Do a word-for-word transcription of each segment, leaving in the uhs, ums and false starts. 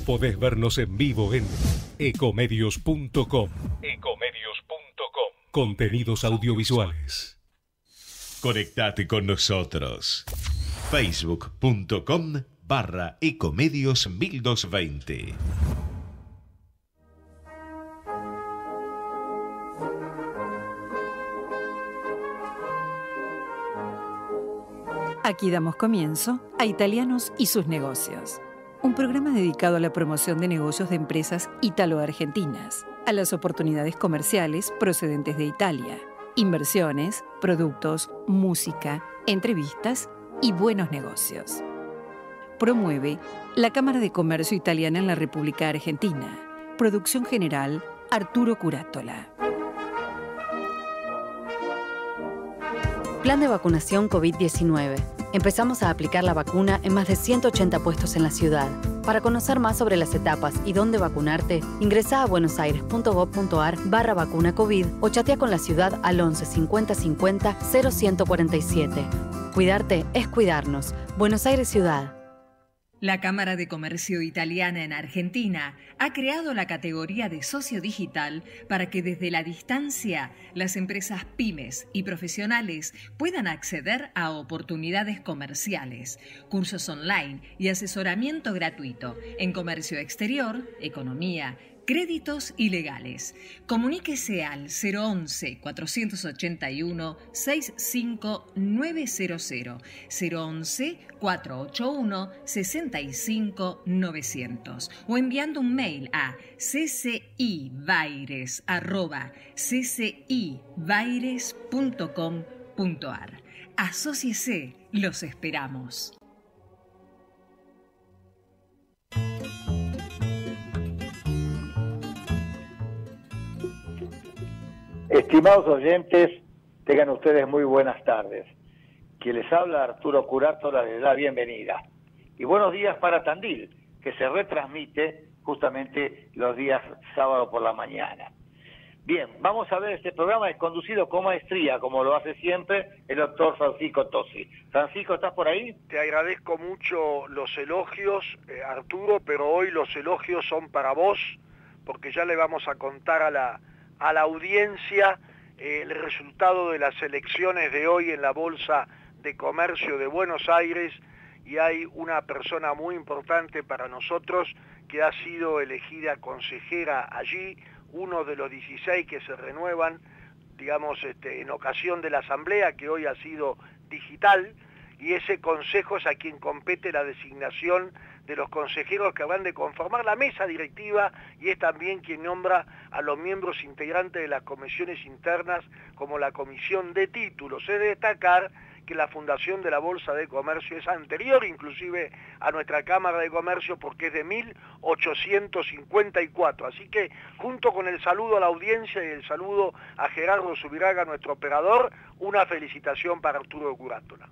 Podés vernos en vivo en ecomedios punto com. ecomedios punto com. Contenidos audiovisuales. Conectate con nosotros. Facebook.com barra Ecomedios mil doscientos veinte. Aquí damos comienzo a Italianos y sus negocios, un programa dedicado a la promoción de negocios de empresas ítalo-argentinas, a las oportunidades comerciales procedentes de Italia, inversiones, productos, música, entrevistas y buenos negocios. Promueve la Cámara de Comercio Italiana en la República Argentina. Producción general, Arturo Curátola. Plan de vacunación COVID diecinueve. Empezamos a aplicar la vacuna en más de ciento ochenta puestos en la ciudad. Para conocer más sobre las etapas y dónde vacunarte, ingresá a buenosaires.gov.ar barra vacuna COVID o chatea con la ciudad al once cincuenta cincuenta cero ciento cuarenta y siete. Cuidarte es cuidarnos. Buenos Aires Ciudad. La Cámara de Comercio Italiana en Argentina ha creado la categoría de socio digital para que desde la distancia las empresas pymes y profesionales puedan acceder a oportunidades comerciales, cursos online y asesoramiento gratuito en comercio exterior, economía, créditos y legales. Comuníquese al cero once, cuatrocientos ochenta y uno, sesenta y cinco novecientos, cero once, cuatrocientos ochenta y uno, sesenta y cinco novecientos o enviando un mail a ccibaires arroba ccibaires punto com punto ar. Asóciese, los esperamos. Estimados oyentes, tengan ustedes muy buenas tardes. Quien les habla, Arturo Curátola, les da la bienvenida. Y buenos días para Tandil, que se retransmite justamente los días sábado por la mañana. Bien, vamos a ver este programa, es conducido con maestría, como lo hace siempre el doctor Francisco Tosi. Francisco, ¿estás por ahí? Te agradezco mucho los elogios, eh, Arturo, pero hoy los elogios son para vos, porque ya le vamos a contar a la... a la audiencia eh, el resultado de las elecciones de hoy en la Bolsa de Comercio de Buenos Aires, y hay una persona muy importante para nosotros que ha sido elegida consejera allí, uno de los dieciséis que se renuevan, digamos, este, en ocasión de la asamblea, que hoy ha sido digital, y ese consejo es a quien compete la designación de los consejeros que van de conformar la mesa directiva, y es también quien nombra a los miembros integrantes de las comisiones internas, como la comisión de títulos. Es de destacar que la fundación de la Bolsa de Comercio es anterior inclusive a nuestra Cámara de Comercio, porque es de mil ochocientos cincuenta y cuatro. Así que, junto con el saludo a la audiencia y el saludo a Gerardo Subiraga, nuestro operador, una felicitación para Arturo Curátola.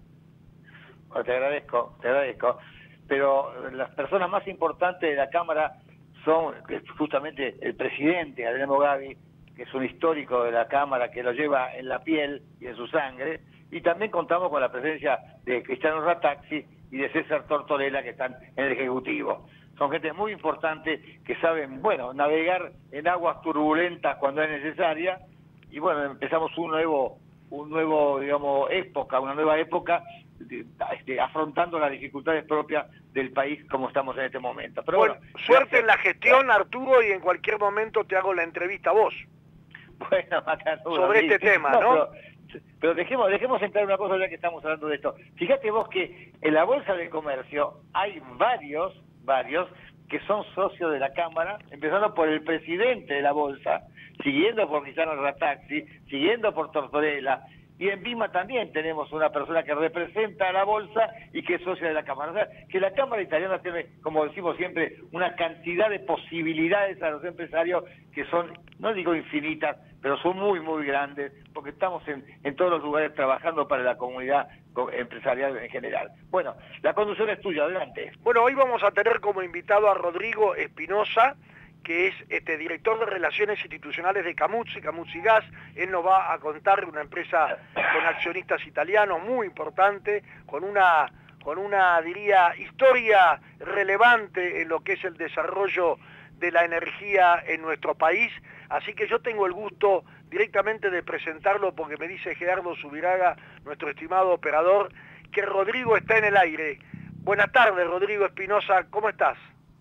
Bueno, te agradezco, te agradezco. Pero las personas más importantes de la Cámara son justamente el presidente, Adriano Gavi, que es un histórico de la Cámara, que lo lleva en la piel y en su sangre, y también contamos con la presencia de Cristiano Rataxi y de César Tortorella, que están en el Ejecutivo. Son gente muy importante que saben, bueno, navegar en aguas turbulentas cuando es necesaria, y bueno, empezamos un nuevo, un nuevo, digamos, época, una nueva época, de, de, afrontando las dificultades propias del país como estamos en este momento. Pero bueno, bueno suerte en la gestión, Arturo, y en cualquier momento te hago la entrevista a vos. Bueno, Macanudo, sobre este tema, ¿no? ¿no? Pero, pero dejemos, dejemos entrar una cosa ya que estamos hablando de esto. Fíjate vos que en la Bolsa de Comercio hay varios, varios que son socios de la Cámara, empezando por el presidente de la Bolsa, siguiendo por Cristiano Rataxi, siguiendo por Tortorella, y en Vima también tenemos una persona que representa a la Bolsa y que es socia de la Cámara. O sea, que la Cámara italiana tiene, como decimos siempre, una cantidad de posibilidades a los empresarios que son, no digo infinitas, pero son muy, muy grandes, porque estamos en, en todos los lugares trabajando para la comunidad empresarial en general. Bueno, la conducción es tuya, adelante. Bueno, hoy vamos a tener como invitado a Rodrigo Espinosa, que es este director de Relaciones Institucionales de Camuzzi, Camuzzi Gas. Él nos va a contar una empresa con accionistas italianos muy importante, con una con una, diría, historia relevante en lo que es el desarrollo de la energía en nuestro país, así que yo tengo el gusto directamente de presentarlo porque me dice Gerardo Subiraga, nuestro estimado operador, que Rodrigo está en el aire. Buenas tardes, Rodrigo Espinosa, ¿cómo estás?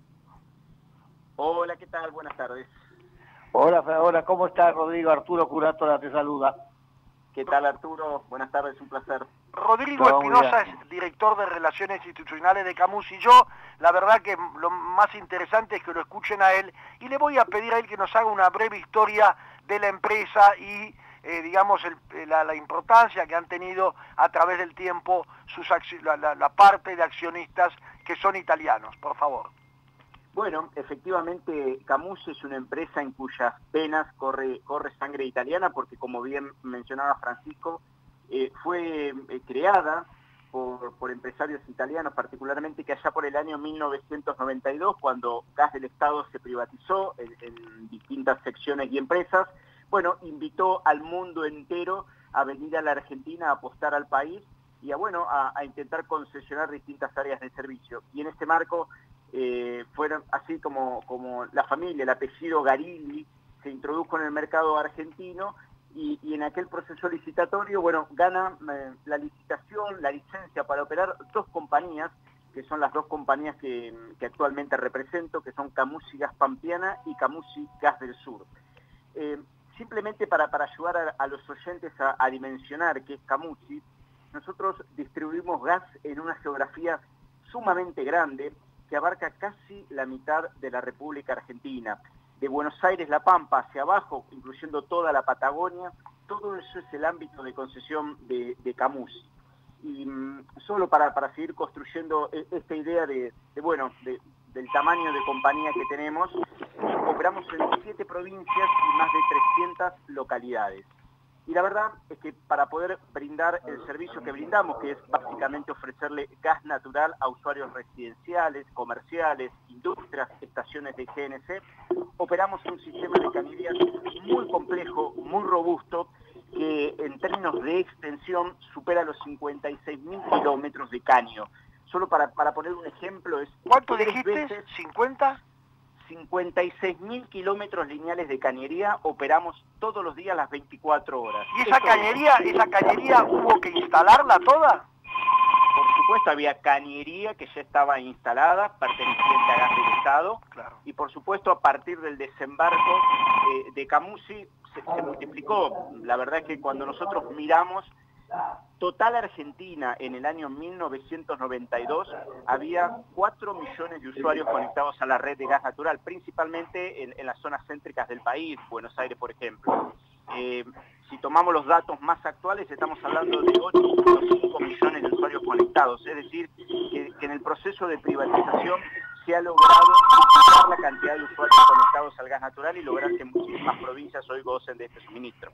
Hola, ¿qué tal? Buenas tardes. Hola, hola, ¿cómo estás, Rodrigo? Arturo Curátola te saluda. ¿Qué tal, Arturo? Buenas tardes, un placer. Rodrigo Todo Espinosa es director de Relaciones Institucionales de Camus y yo, la verdad que lo más interesante es que lo escuchen a él y le voy a pedir a él que nos haga una breve historia de la empresa y eh, digamos el, la, la importancia que han tenido a través del tiempo sus la, la, la parte de accionistas que son italianos, por favor. Bueno, efectivamente Camus es una empresa en cuyas venas corre, corre sangre italiana porque, como bien mencionaba Francisco, eh, fue eh, creada por, por empresarios italianos, particularmente que allá por el año mil novecientos noventa y dos, cuando Gas del Estado se privatizó en, en distintas secciones y empresas, bueno, invitó al mundo entero a venir a la Argentina a apostar al país y a, bueno, a, a intentar concesionar distintas áreas de servicio. Y en este marco, Eh, fueron así como, como la familia, el apellido Garilli se introdujo en el mercado argentino y, y en aquel proceso licitatorio, bueno, gana eh, la licitación, la licencia para operar dos compañías, que son las dos compañías que, que actualmente represento, que son Camusi Gas Pampiana y Camusi Gas del Sur. Eh, simplemente para, para ayudar a, a los oyentes a, a dimensionar qué es Camusi, nosotros distribuimos gas en una geografía sumamente grande, que abarca casi la mitad de la República Argentina. De Buenos Aires, La Pampa, hacia abajo, incluyendo toda la Patagonia, todo eso es el ámbito de concesión de, de Camusi. Y mmm, solo para, para seguir construyendo esta idea de, de bueno, de, del tamaño de compañía que tenemos, operamos en siete provincias y más de trescientas localidades. Y la verdad es que para poder brindar el servicio que brindamos, que es básicamente ofrecerle gas natural a usuarios residenciales, comerciales, industrias, estaciones de G N C, operamos un sistema de cañerías muy complejo, muy robusto, que en términos de extensión supera los cincuenta y seis mil kilómetros de caño. Solo para, para poner un ejemplo es... ¿Cuánto dijiste? ¿cincuenta? cincuenta y seis mil kilómetros lineales de cañería operamos todos los días las veinticuatro horas. ¿Y esa cañería, esa cañería hubo que instalarla toda? Por supuesto, había cañería que ya estaba instalada, perteneciente a Gas del Estado, claro. Y por supuesto a partir del desembarco eh, de Camusi se, se multiplicó. La verdad es que cuando nosotros miramos total Argentina en el año mil novecientos noventa y dos había cuatro millones de usuarios conectados a la red de gas natural, principalmente en, en las zonas céntricas del país, Buenos Aires por ejemplo. Eh, si tomamos los datos más actuales estamos hablando de ocho punto cinco millones de usuarios conectados, es decir, que, que en el proceso de privatización se ha logrado duplicar la cantidad de usuarios conectados al gas natural y lograr que muchísimas provincias hoy gocen de este suministro.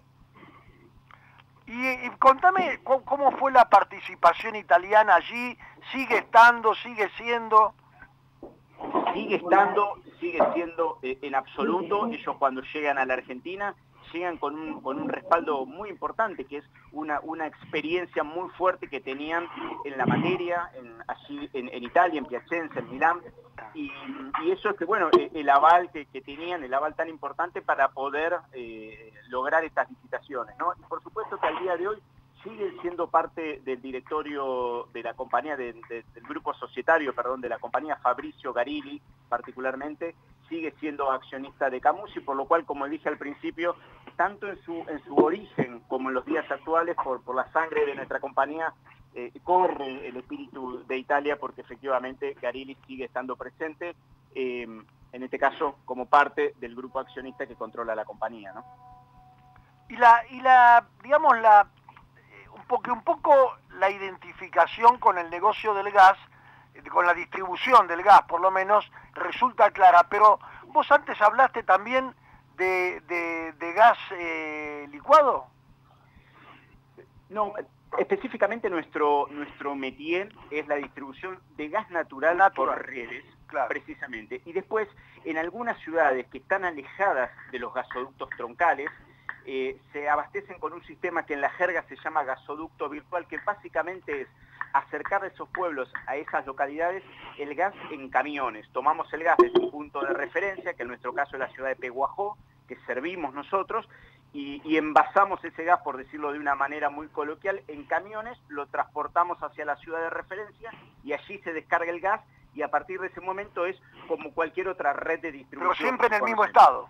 Y, y contame cómo, cómo fue la participación italiana allí, sigue estando, sigue siendo... Sigue estando, sigue siendo eh, en absoluto. Ellos cuando llegan a la Argentina llegan con un, con un respaldo muy importante, que es una, una experiencia muy fuerte que tenían en la materia, en, allí en, en Italia, en Piacenza, en Milán, y, y eso es que, bueno, el aval que, que tenían, el aval tan importante para poder eh, lograr estas licitaciones, ¿no? Y por supuesto que al día de hoy siguen siendo parte del directorio de la compañía, de, de, del grupo societario, perdón, de la compañía Fabrizio Garilli, particularmente, sigue siendo accionista de Camusi, por lo cual, como dije al principio, tanto en su, en su origen como en los días actuales, por, por la sangre de nuestra compañía, eh, corre el espíritu de Italia, porque efectivamente Garilli sigue estando presente, eh, en este caso como parte del grupo accionista que controla la compañía, ¿no? Y la, y la digamos, la... porque un poco la identificación con el negocio del gas, con la distribución del gas por lo menos, resulta clara, pero vos antes hablaste también de, de, de gas eh, licuado. No, específicamente nuestro, nuestro métier es la distribución de gas natural, natural. por redes, claro. Precisamente. Y después, en algunas ciudades que están alejadas de los gasoductos troncales, Eh, se abastecen con un sistema que en la jerga se llama gasoducto virtual, que básicamente es acercar a esos pueblos, a esas localidades, el gas en camiones. Tomamos el gas desde un punto de referencia, que en nuestro caso es la ciudad de Peguajó, que servimos nosotros, y, y envasamos ese gas, por decirlo de una manera muy coloquial, en camiones, lo transportamos hacia la ciudad de referencia y allí se descarga el gas y a partir de ese momento es como cualquier otra red de distribución. Pero siempre en el mismo estado.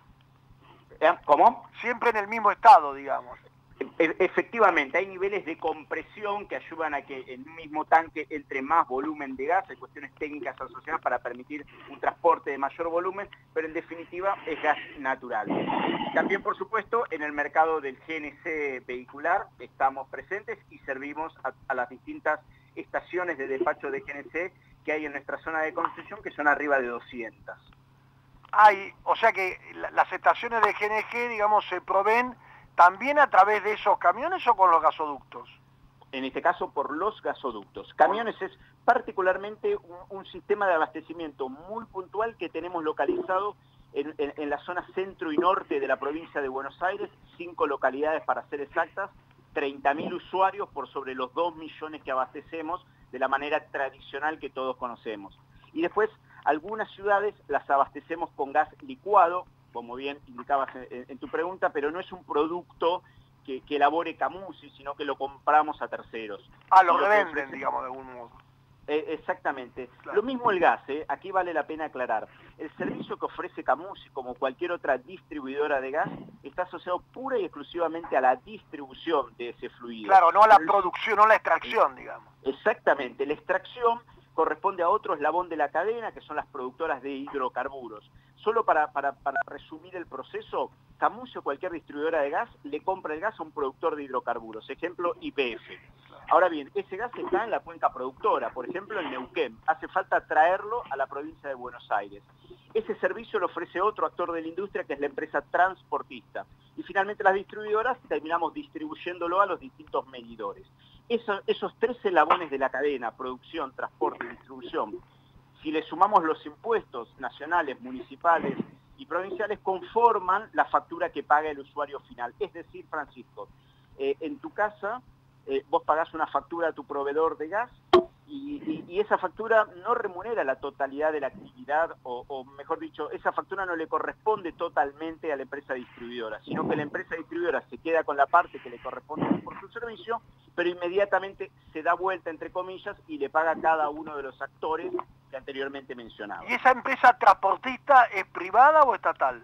¿Cómo? Siempre en el mismo estado, digamos. E- efectivamente, hay niveles de compresión que ayudan a que en un mismo tanque entre más volumen de gas, hay cuestiones técnicas asociadas para permitir un transporte de mayor volumen, pero en definitiva es gas natural. También, por supuesto, en el mercado del G N C vehicular estamos presentes y servimos a, a las distintas estaciones de despacho de G N C que hay en nuestra zona de concesión, que son arriba de doscientas. Hay, o sea que la, las estaciones de G N G, digamos, se proveen también a través de esos camiones o con los gasoductos. En este caso por los gasoductos. Camiones es particularmente un, un sistema de abastecimiento muy puntual que tenemos localizado en, en, en la zona centro y norte de la provincia de Buenos Aires, cinco localidades para ser exactas, treinta mil usuarios por sobre los dos millones que abastecemos de la manera tradicional que todos conocemos. Y después algunas ciudades las abastecemos con gas licuado, como bien indicabas en, en tu pregunta, pero no es un producto que, que elabore Camusi, sino que lo compramos a terceros. Ah, lo revenden, digamos, de algún modo. Eh, exactamente. Claro. Lo mismo el gas, ¿eh? Aquí vale la pena aclarar. El servicio que ofrece Camusi, como cualquier otra distribuidora de gas, está asociado pura y exclusivamente a la distribución de ese fluido. Claro, no a la producción, no a la extracción, digamos. Exactamente. La extracción corresponde a otro eslabón de la cadena, que son las productoras de hidrocarburos. Solo para, para, para resumir el proceso, Camusi o cualquier distribuidora de gas le compra el gas a un productor de hidrocarburos, ejemplo Y P F. Ahora bien, ese gas está en la cuenca productora, por ejemplo en Neuquén. Hace falta traerlo a la provincia de Buenos Aires. Ese servicio lo ofrece otro actor de la industria, que es la empresa transportista. Y finalmente las distribuidoras terminamos distribuyéndolo a los distintos medidores. Eso, esos tres eslabones de la cadena, producción, transporte y distribución, si le sumamos los impuestos nacionales, municipales y provinciales, conforman la factura que paga el usuario final. Es decir, Francisco, eh, en tu casa eh, vos pagás una factura a tu proveedor de gas y, y, y esa factura no remunera la totalidad de la actividad, o, o mejor dicho, esa factura no le corresponde totalmente a la empresa distribuidora, sino que la empresa distribuidora se queda con la parte que le corresponde por su servicio, pero inmediatamente se da vuelta, entre comillas, y le paga a cada uno de los actores que anteriormente mencionaba. ¿Y esa empresa transportista es privada o estatal?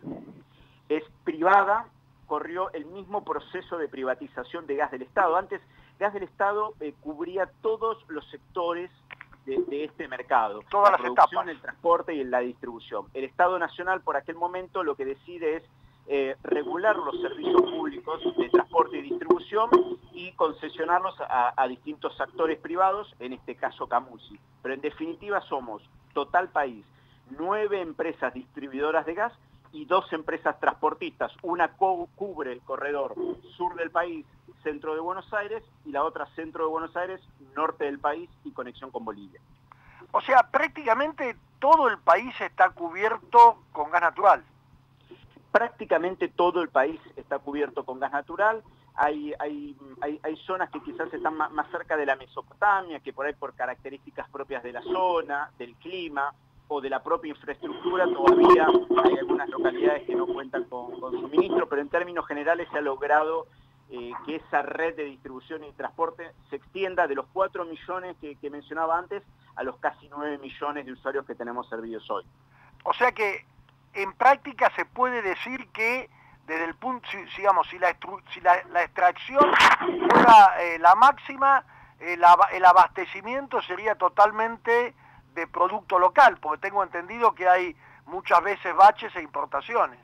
Es privada, corrió el mismo proceso de privatización de Gas del Estado. Antes, Gas del Estado eh, cubría todos los sectores de, de este mercado. Todas la las producción, etapas. El transporte y la distribución. El Estado Nacional, por aquel momento, lo que decide es eh, regular los servicios públicos de transporte y distribución y concesionarlos a, a distintos actores privados, en este caso Camusi. Pero en definitiva somos Total País, nueve empresas distribuidoras de gas y dos empresas transportistas. Una co cubre el corredor sur del país, centro de Buenos Aires, y la otra centro de Buenos Aires, norte del país y conexión con Bolivia. O sea, prácticamente todo el país está cubierto con gas natural. Prácticamente todo el país está cubierto con gas natural. Hay, hay, hay, hay zonas que quizás están más, más cerca de la Mesopotamia, que por ahí por características propias de la zona, del clima o de la propia infraestructura, todavía hay algunas localidades que no cuentan con, con suministro, pero en términos generales se ha logrado eh, que esa red de distribución y transporte se extienda de los cuatro millones que, que mencionaba antes a los casi nueve millones de usuarios que tenemos servidos hoy. O sea que en práctica se puede decir que desde el punto, si, digamos, si la, si la, la extracción fuera eh, la máxima, eh, la, el abastecimiento sería totalmente de producto local, porque tengo entendido que hay muchas veces baches e importaciones.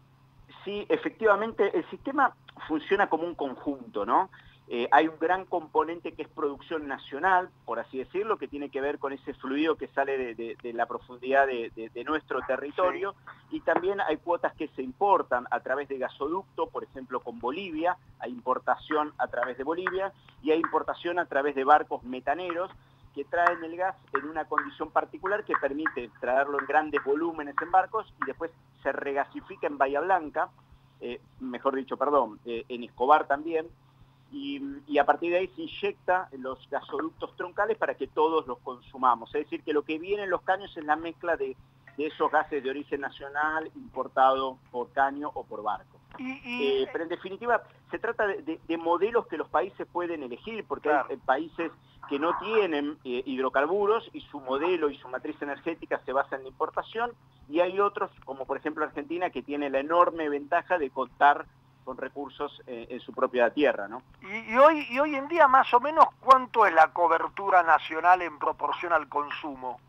Sí, efectivamente, el sistema funciona como un conjunto, ¿no? Eh, hay un gran componente que es producción nacional, por así decirlo, que tiene que ver con ese fluido que sale de, de, de la profundidad de, de, de nuestro territorio, sí. Y también hay cuotas que se importan a través de gasoducto, por ejemplo con Bolivia, hay importación a través de Bolivia, y hay importación a través de barcos metaneros, que traen el gas en una condición particular que permite traerlo en grandes volúmenes en barcos y después se regasifica en Bahía Blanca, eh, mejor dicho, perdón, eh, en Escobar también, y, y a partir de ahí se inyecta los gasoductos troncales para que todos los consumamos. Es decir, que lo que viene en los caños es la mezcla de, de esos gases de origen nacional importado por caño o por barco. Y, y... Eh, pero en definitiva se trata de, de, de modelos que los países pueden elegir, porque claro, hay países que no tienen eh, hidrocarburos y su modelo y su matriz energética se basa en la importación, y hay otros, como por ejemplo Argentina, que tiene la enorme ventaja de contar con recursos eh, en su propia tierra, ¿no? Y, y, hoy, y hoy en día, más o menos, ¿cuánto es la cobertura nacional en proporción al consumo?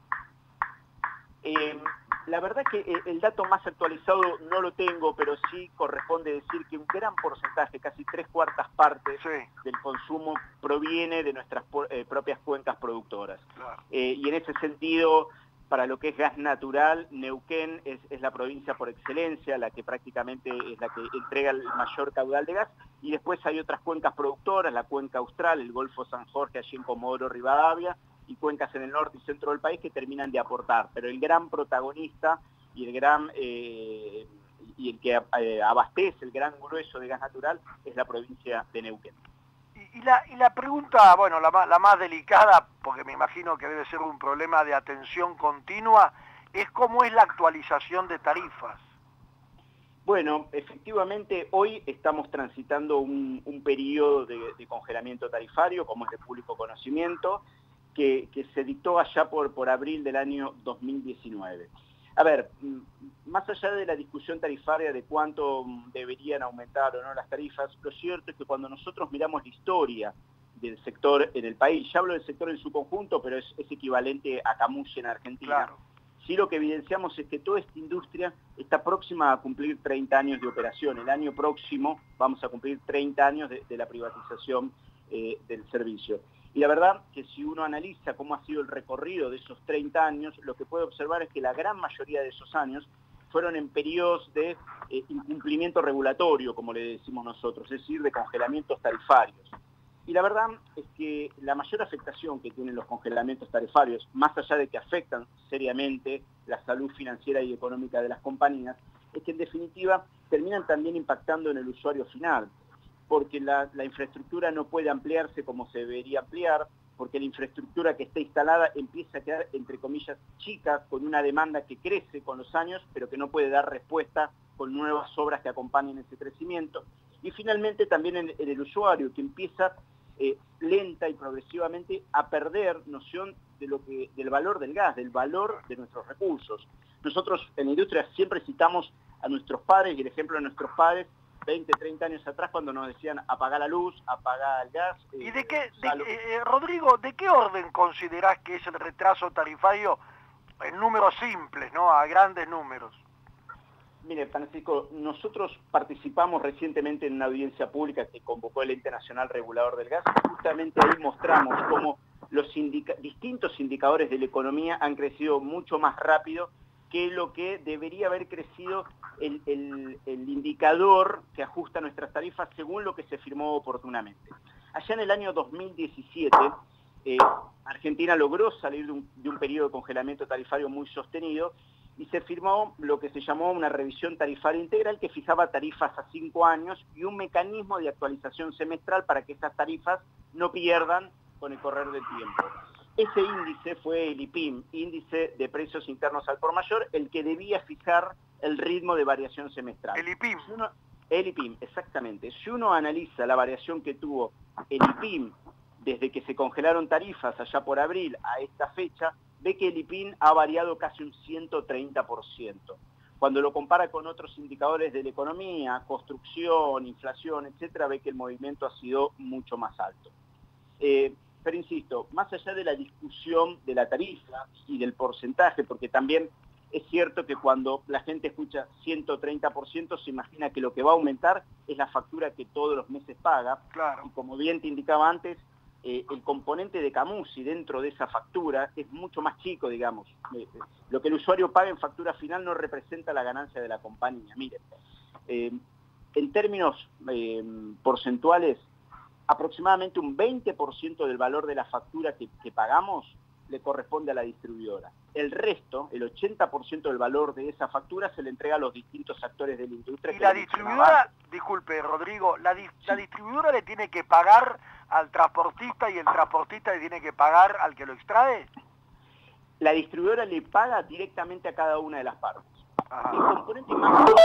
Eh, la verdad que el dato más actualizado no lo tengo, pero sí corresponde decir que un gran porcentaje, casi tres cuartas partes sí. del consumo proviene de nuestras eh, propias cuencas productoras. Claro. Eh, y en ese sentido, para lo que es gas natural, Neuquén es, es la provincia por excelencia, la que prácticamente es la que entrega el mayor caudal de gas, y después hay otras cuencas productoras, la cuenca austral, el Golfo San Jorge, allí en Comodoro Rivadavia, y cuencas en el norte y centro del país que terminan de aportar, pero el gran protagonista y el gran eh, y el que eh, abastece el gran grueso de gas natural es la provincia de Neuquén. Y, y, la, y la pregunta, bueno, la más, la más delicada, porque me imagino que debe ser un problema de atención continua, es cómo es la actualización de tarifas. Bueno, efectivamente hoy estamos transitando un, un periodo de, de congelamiento tarifario, como es de público conocimiento, Que, que se dictó allá por, por abril del año dos mil diecinueve. A ver, más allá de la discusión tarifaria de cuánto deberían aumentar o no las tarifas, lo cierto es que cuando nosotros miramos la historia del sector en el país, ya hablo del sector en su conjunto, pero es, es equivalente a Camusi en Argentina, claro. Sí lo que evidenciamos es que toda esta industria está próxima a cumplir treinta años de operación. El año próximo vamos a cumplir treinta años de, de la privatización eh, del servicio. Y la verdad que si uno analiza cómo ha sido el recorrido de esos treinta años, lo que puede observar es que la gran mayoría de esos años fueron en periodos de eh, incumplimiento regulatorio, como le decimos nosotros, es decir, de congelamientos tarifarios. Y la verdad es que la mayor afectación que tienen los congelamientos tarifarios, más allá de que afectan seriamente la salud financiera y económica de las compañías, es que en definitiva terminan también impactando en el usuario final, porque la, la infraestructura no puede ampliarse como se debería ampliar, porque la infraestructura que está instalada empieza a quedar, entre comillas, chica, con una demanda que crece con los años, pero que no puede dar respuesta con nuevas obras que acompañen ese crecimiento. Y finalmente también en, en el usuario, que empieza eh, lenta y progresivamente a perder noción de lo que, del valor del gas, del valor de nuestros recursos. Nosotros en la industria siempre citamos a nuestros padres, y el ejemplo de nuestros padres, veinte, treinta años atrás, cuando nos decían apagar la luz, apagar el gas. ¿Y de qué, de, eh, Rodrigo, de qué orden considerás que es el retraso tarifario en números simples, ¿no? A grandes números. Mire, Francisco, nosotros participamos recientemente en una audiencia pública que convocó el Ente Nacional Regulador del Gas. Justamente ahí mostramos cómo los indica distintos indicadores de la economía han crecido mucho más rápido que lo que debería haber crecido el, el, el indicador que ajusta nuestras tarifas según lo que se firmó oportunamente. Allá en el año dos mil diecisiete, eh, Argentina logró salir de un, de un periodo de congelamiento tarifario muy sostenido y se firmó lo que se llamó una revisión tarifaria integral que fijaba tarifas a cinco años y un mecanismo de actualización semestral para que esas tarifas no pierdan con el correr del tiempo. Ese índice fue el I P I M, Índice de Precios Internos al Por Mayor, el que debía fijar el ritmo de variación semestral. El I P I M. Si uno, el I P I M, exactamente. Si uno analiza la variación que tuvo el I P I M desde que se congelaron tarifas allá por abril a esta fecha, ve que el I P I M ha variado casi un ciento treinta por ciento. Cuando lo compara con otros indicadores de la economía, construcción, inflación, etcétera, ve que el movimiento ha sido mucho más alto. Eh, Pero insisto, más allá de la discusión de la tarifa y del porcentaje, porque también es cierto que cuando la gente escucha ciento treinta por ciento se imagina que lo que va a aumentar es la factura que todos los meses paga. Claro. Y como bien te indicaba antes, eh, el componente de Camusi dentro de esa factura es mucho más chico, digamos. Eh, lo que el usuario paga en factura final no representa la ganancia de la compañía. Miren, eh, en términos eh, porcentuales, aproximadamente un veinte por ciento del valor de la factura que, que pagamos le corresponde a la distribuidora. El resto, el ochenta por ciento del valor de esa factura se le entrega a los distintos actores de la industria. Y la distribuidora, disculpe Rodrigo, la, di la distribuidora le tiene que pagar al transportista y el transportista le tiene que pagar al que lo extrae. La distribuidora le paga directamente a cada una de las partes. Ajá. El componente más el que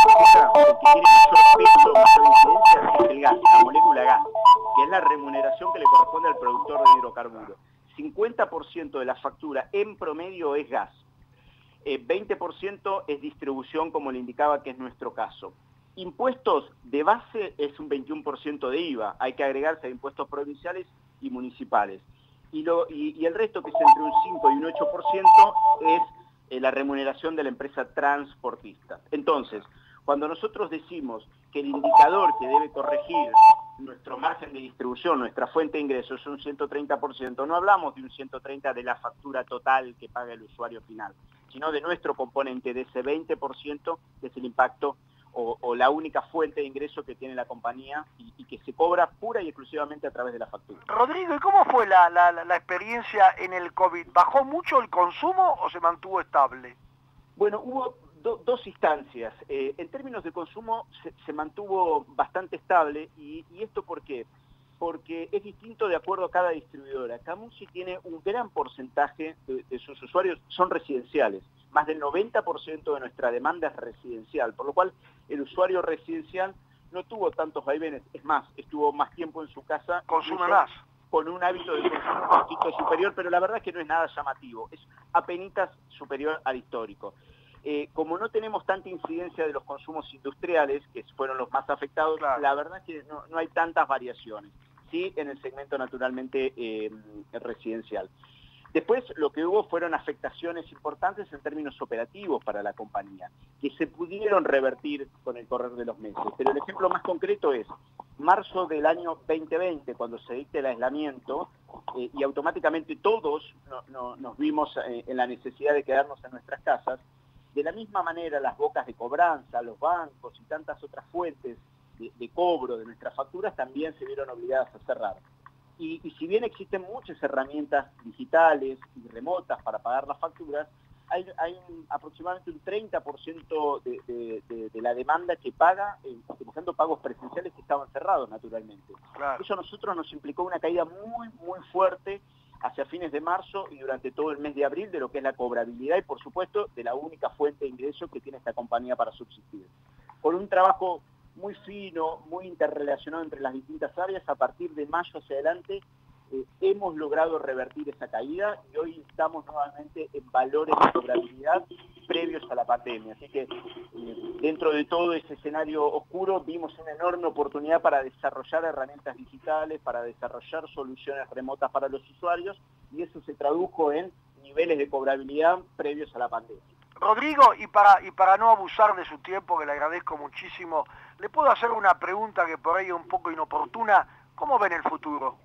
tiene mayor peso, mayor incidencia, es el gas, la molécula gas, que es la remuneración que le corresponde al productor de hidrocarburos. cincuenta por ciento de la factura en promedio es gas, eh, veinte por ciento es distribución, como le indicaba, que es nuestro caso. Impuestos de base es un veintiuno por ciento de I V A, hay que agregarse a impuestos provinciales y municipales. Y, lo, y, y el resto, que es entre un cinco y un ocho por ciento, es eh, la remuneración de la empresa transportista. Entonces, cuando nosotros decimos que el indicador que debe corregir nuestro margen de distribución, nuestra fuente de ingresos, es un ciento treinta por ciento, no hablamos de un ciento treinta por ciento de la factura total que paga el usuario final, sino de nuestro componente, de ese veinte por ciento, que es el impacto o, o la única fuente de ingreso que tiene la compañía y, y que se cobra pura y exclusivamente a través de la factura. Rodrigo, ¿y cómo fue la, la, la experiencia en el COVID? ¿Bajó mucho el consumo o se mantuvo estable? Bueno, hubo do, dos instancias. Eh, en términos de consumo se, se mantuvo bastante estable. ¿Y, y esto por qué? Porque es distinto de acuerdo a cada distribuidora. Camusi tiene un gran porcentaje de, de sus usuarios, son residenciales. Más del noventa por ciento de nuestra demanda es residencial, por lo cual el usuario residencial no tuvo tantos vaivenes. Es más, estuvo más tiempo en su casa. Consume más. Con un hábito de consumo un poquito superior, pero la verdad es que no es nada llamativo. Es apenitas superior al histórico. Eh, como no tenemos tanta incidencia de los consumos industriales, que fueron los más afectados, claro, la verdad es que no, no hay tantas variaciones. Sí, en el segmento naturalmente eh, residencial. Después lo que hubo fueron afectaciones importantes en términos operativos para la compañía, que se pudieron revertir con el correr de los meses. Pero el ejemplo más concreto es marzo del año veinte veinte, cuando se dicta el aislamiento, eh, y automáticamente todos no, no, nos vimos eh, en la necesidad de quedarnos en nuestras casas. De la misma manera, las bocas de cobranza, los bancos y tantas otras fuentes de, de cobro de nuestras facturas también se vieron obligadas a cerrar. Y, y si bien existen muchas herramientas digitales y remotas para pagar las facturas, hay, hay un, aproximadamente un treinta por ciento de, de, de, de la demanda que paga eh, utilizando pagos presenciales que estaban cerrados naturalmente. Claro. Eso a nosotros nos implicó una caída muy, muy fuerte hacia fines de marzo y durante todo el mes de abril de lo que es la cobrabilidad y, por supuesto, de la única fuente de ingreso que tiene esta compañía para subsistir. Con un trabajo muy fino, muy interrelacionado entre las distintas áreas, a partir de mayo hacia adelante eh, hemos logrado revertir esa caída y hoy estamos nuevamente en valores de cobrabilidad previos a la pandemia. Así que eh, dentro de todo ese escenario oscuro vimos una enorme oportunidad para desarrollar herramientas digitales, para desarrollar soluciones remotas para los usuarios, y eso se tradujo en niveles de cobrabilidad previos a la pandemia. Rodrigo, y para, y para no abusar de su tiempo, que le agradezco muchísimo, ¿le puedo hacer una pregunta que por ahí es un poco inoportuna? ¿Cómo ven el futuro?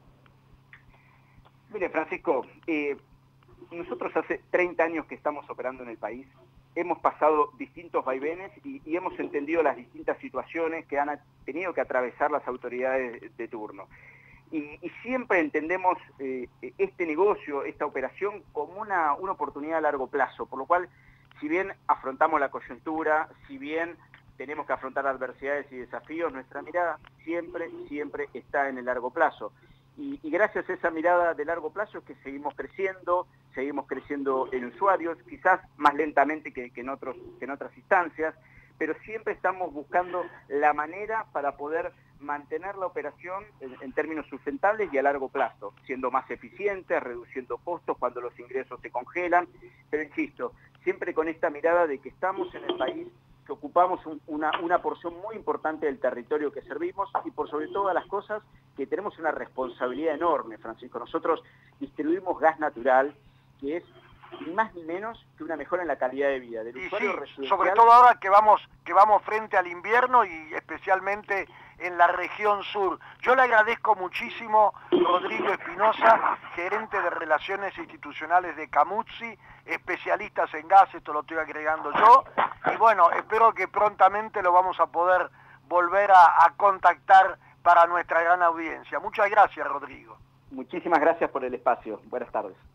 Mire, Francisco, eh, nosotros hace treinta años que estamos operando en el país, hemos pasado distintos vaivenes y, y hemos entendido las distintas situaciones que han tenido que atravesar las autoridades de, de turno. Y, y siempre entendemos eh, este negocio, esta operación, como una, una oportunidad a largo plazo, por lo cual, si bien afrontamos la coyuntura, si bien tenemos que afrontar adversidades y desafíos, nuestra mirada siempre, siempre está en el largo plazo. Y, y gracias a esa mirada de largo plazo es que seguimos creciendo, seguimos creciendo en usuarios, quizás más lentamente que, que, en otros, que en otras instancias, pero siempre estamos buscando la manera para poder mantener la operación en, en términos sustentables y a largo plazo, siendo más eficientes, reduciendo costos cuando los ingresos se congelan, pero insisto, siempre con esta mirada de que estamos en el país, que ocupamos un, una, una porción muy importante del territorio que servimos y por sobre todas las cosas que tenemos una responsabilidad enorme, Francisco. Nosotros distribuimos gas natural, que es ni más ni menos que una mejora en la calidad de vida del usuario residencial. Sobre todo ahora que vamos, que vamos frente al invierno y especialmente en la región sur. Yo le agradezco muchísimo, Rodrigo Espinosa, gerente de Relaciones Institucionales de Camusi, especialistas en gas, esto lo estoy agregando yo, y bueno, espero que prontamente lo vamos a poder volver a, a contactar para nuestra gran audiencia. Muchas gracias, Rodrigo. Muchísimas gracias por el espacio. Buenas tardes.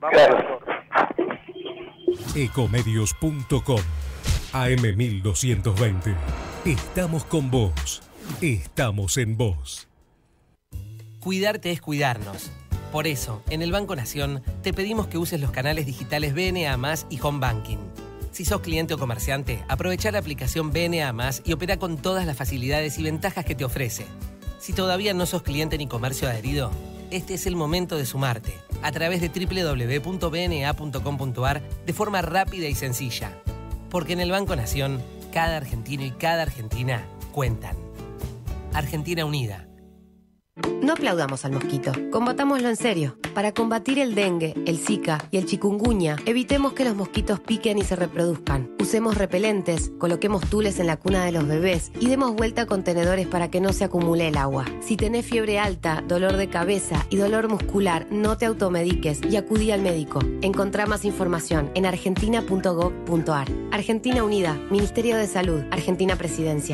Vamos claro. a Ecomedios punto com A M mil doscientos veinte. Estamos con vos. Estamos en vos. Cuidarte es cuidarnos. Por eso, en el Banco Nación, te pedimos que uses los canales digitales B N A más, y Home Banking. Si sos cliente o comerciante, aprovecha la aplicación B N A más, y opera con todas las facilidades y ventajas que te ofrece. Si todavía no sos cliente ni comercio adherido, este es el momento de sumarte a través de doble u doble u doble u punto b n a punto com punto a r de forma rápida y sencilla. Porque en el Banco Nación, cada argentino y cada argentina cuentan. Argentina Unida. No aplaudamos al mosquito, combatámoslo en serio. Para combatir el dengue, el zika y el chikungunya, evitemos que los mosquitos piquen y se reproduzcan. Usemos repelentes, coloquemos tules en la cuna de los bebés y demos vuelta a contenedores para que no se acumule el agua. Si tenés fiebre alta, dolor de cabeza y dolor muscular, no te automediques y acudí al médico. Encontrá más información en argentina punto gov punto a r. Argentina Unida, Ministerio de Salud, Argentina Presidencia.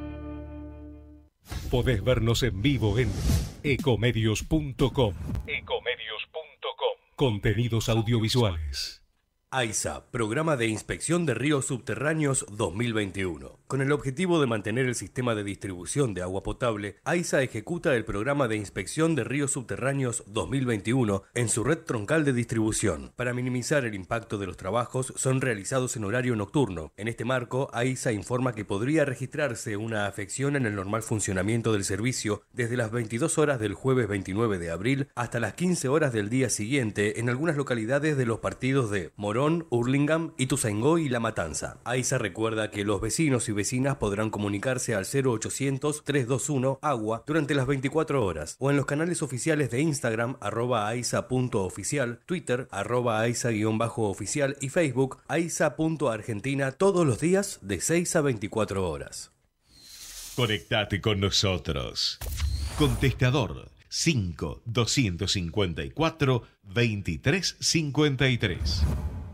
Podés vernos en vivo en ecomedios punto com. Ecomedios punto com. Contenidos audiovisuales. AISA, Programa de Inspección de Ríos Subterráneos dos mil veintiuno. Con el objetivo de mantener el sistema de distribución de agua potable, AISA ejecuta el Programa de Inspección de Ríos Subterráneos dos mil veintiuno en su red troncal de distribución. Para minimizar el impacto de los trabajos, son realizados en horario nocturno. En este marco, AISA informa que podría registrarse una afección en el normal funcionamiento del servicio desde las veintidós horas del jueves veintinueve de abril hasta las quince horas del día siguiente en algunas localidades de los partidos de Morón, Hurlingham, Ituzaingó y La Matanza. AISA recuerda que los vecinos y vecinas podrán comunicarse al cero ochocientos, trescientos veintiuno, agua durante las veinticuatro horas o en los canales oficiales de Instagram, arroba aisa punto oficial, Twitter, arroba aisa-oficial y Facebook, aisa punto argentina, todos los días de seis a veinticuatro horas. Conectate con nosotros. Contestador cinco doscientos cincuenta y cuatro, veintitrés cincuenta y tres.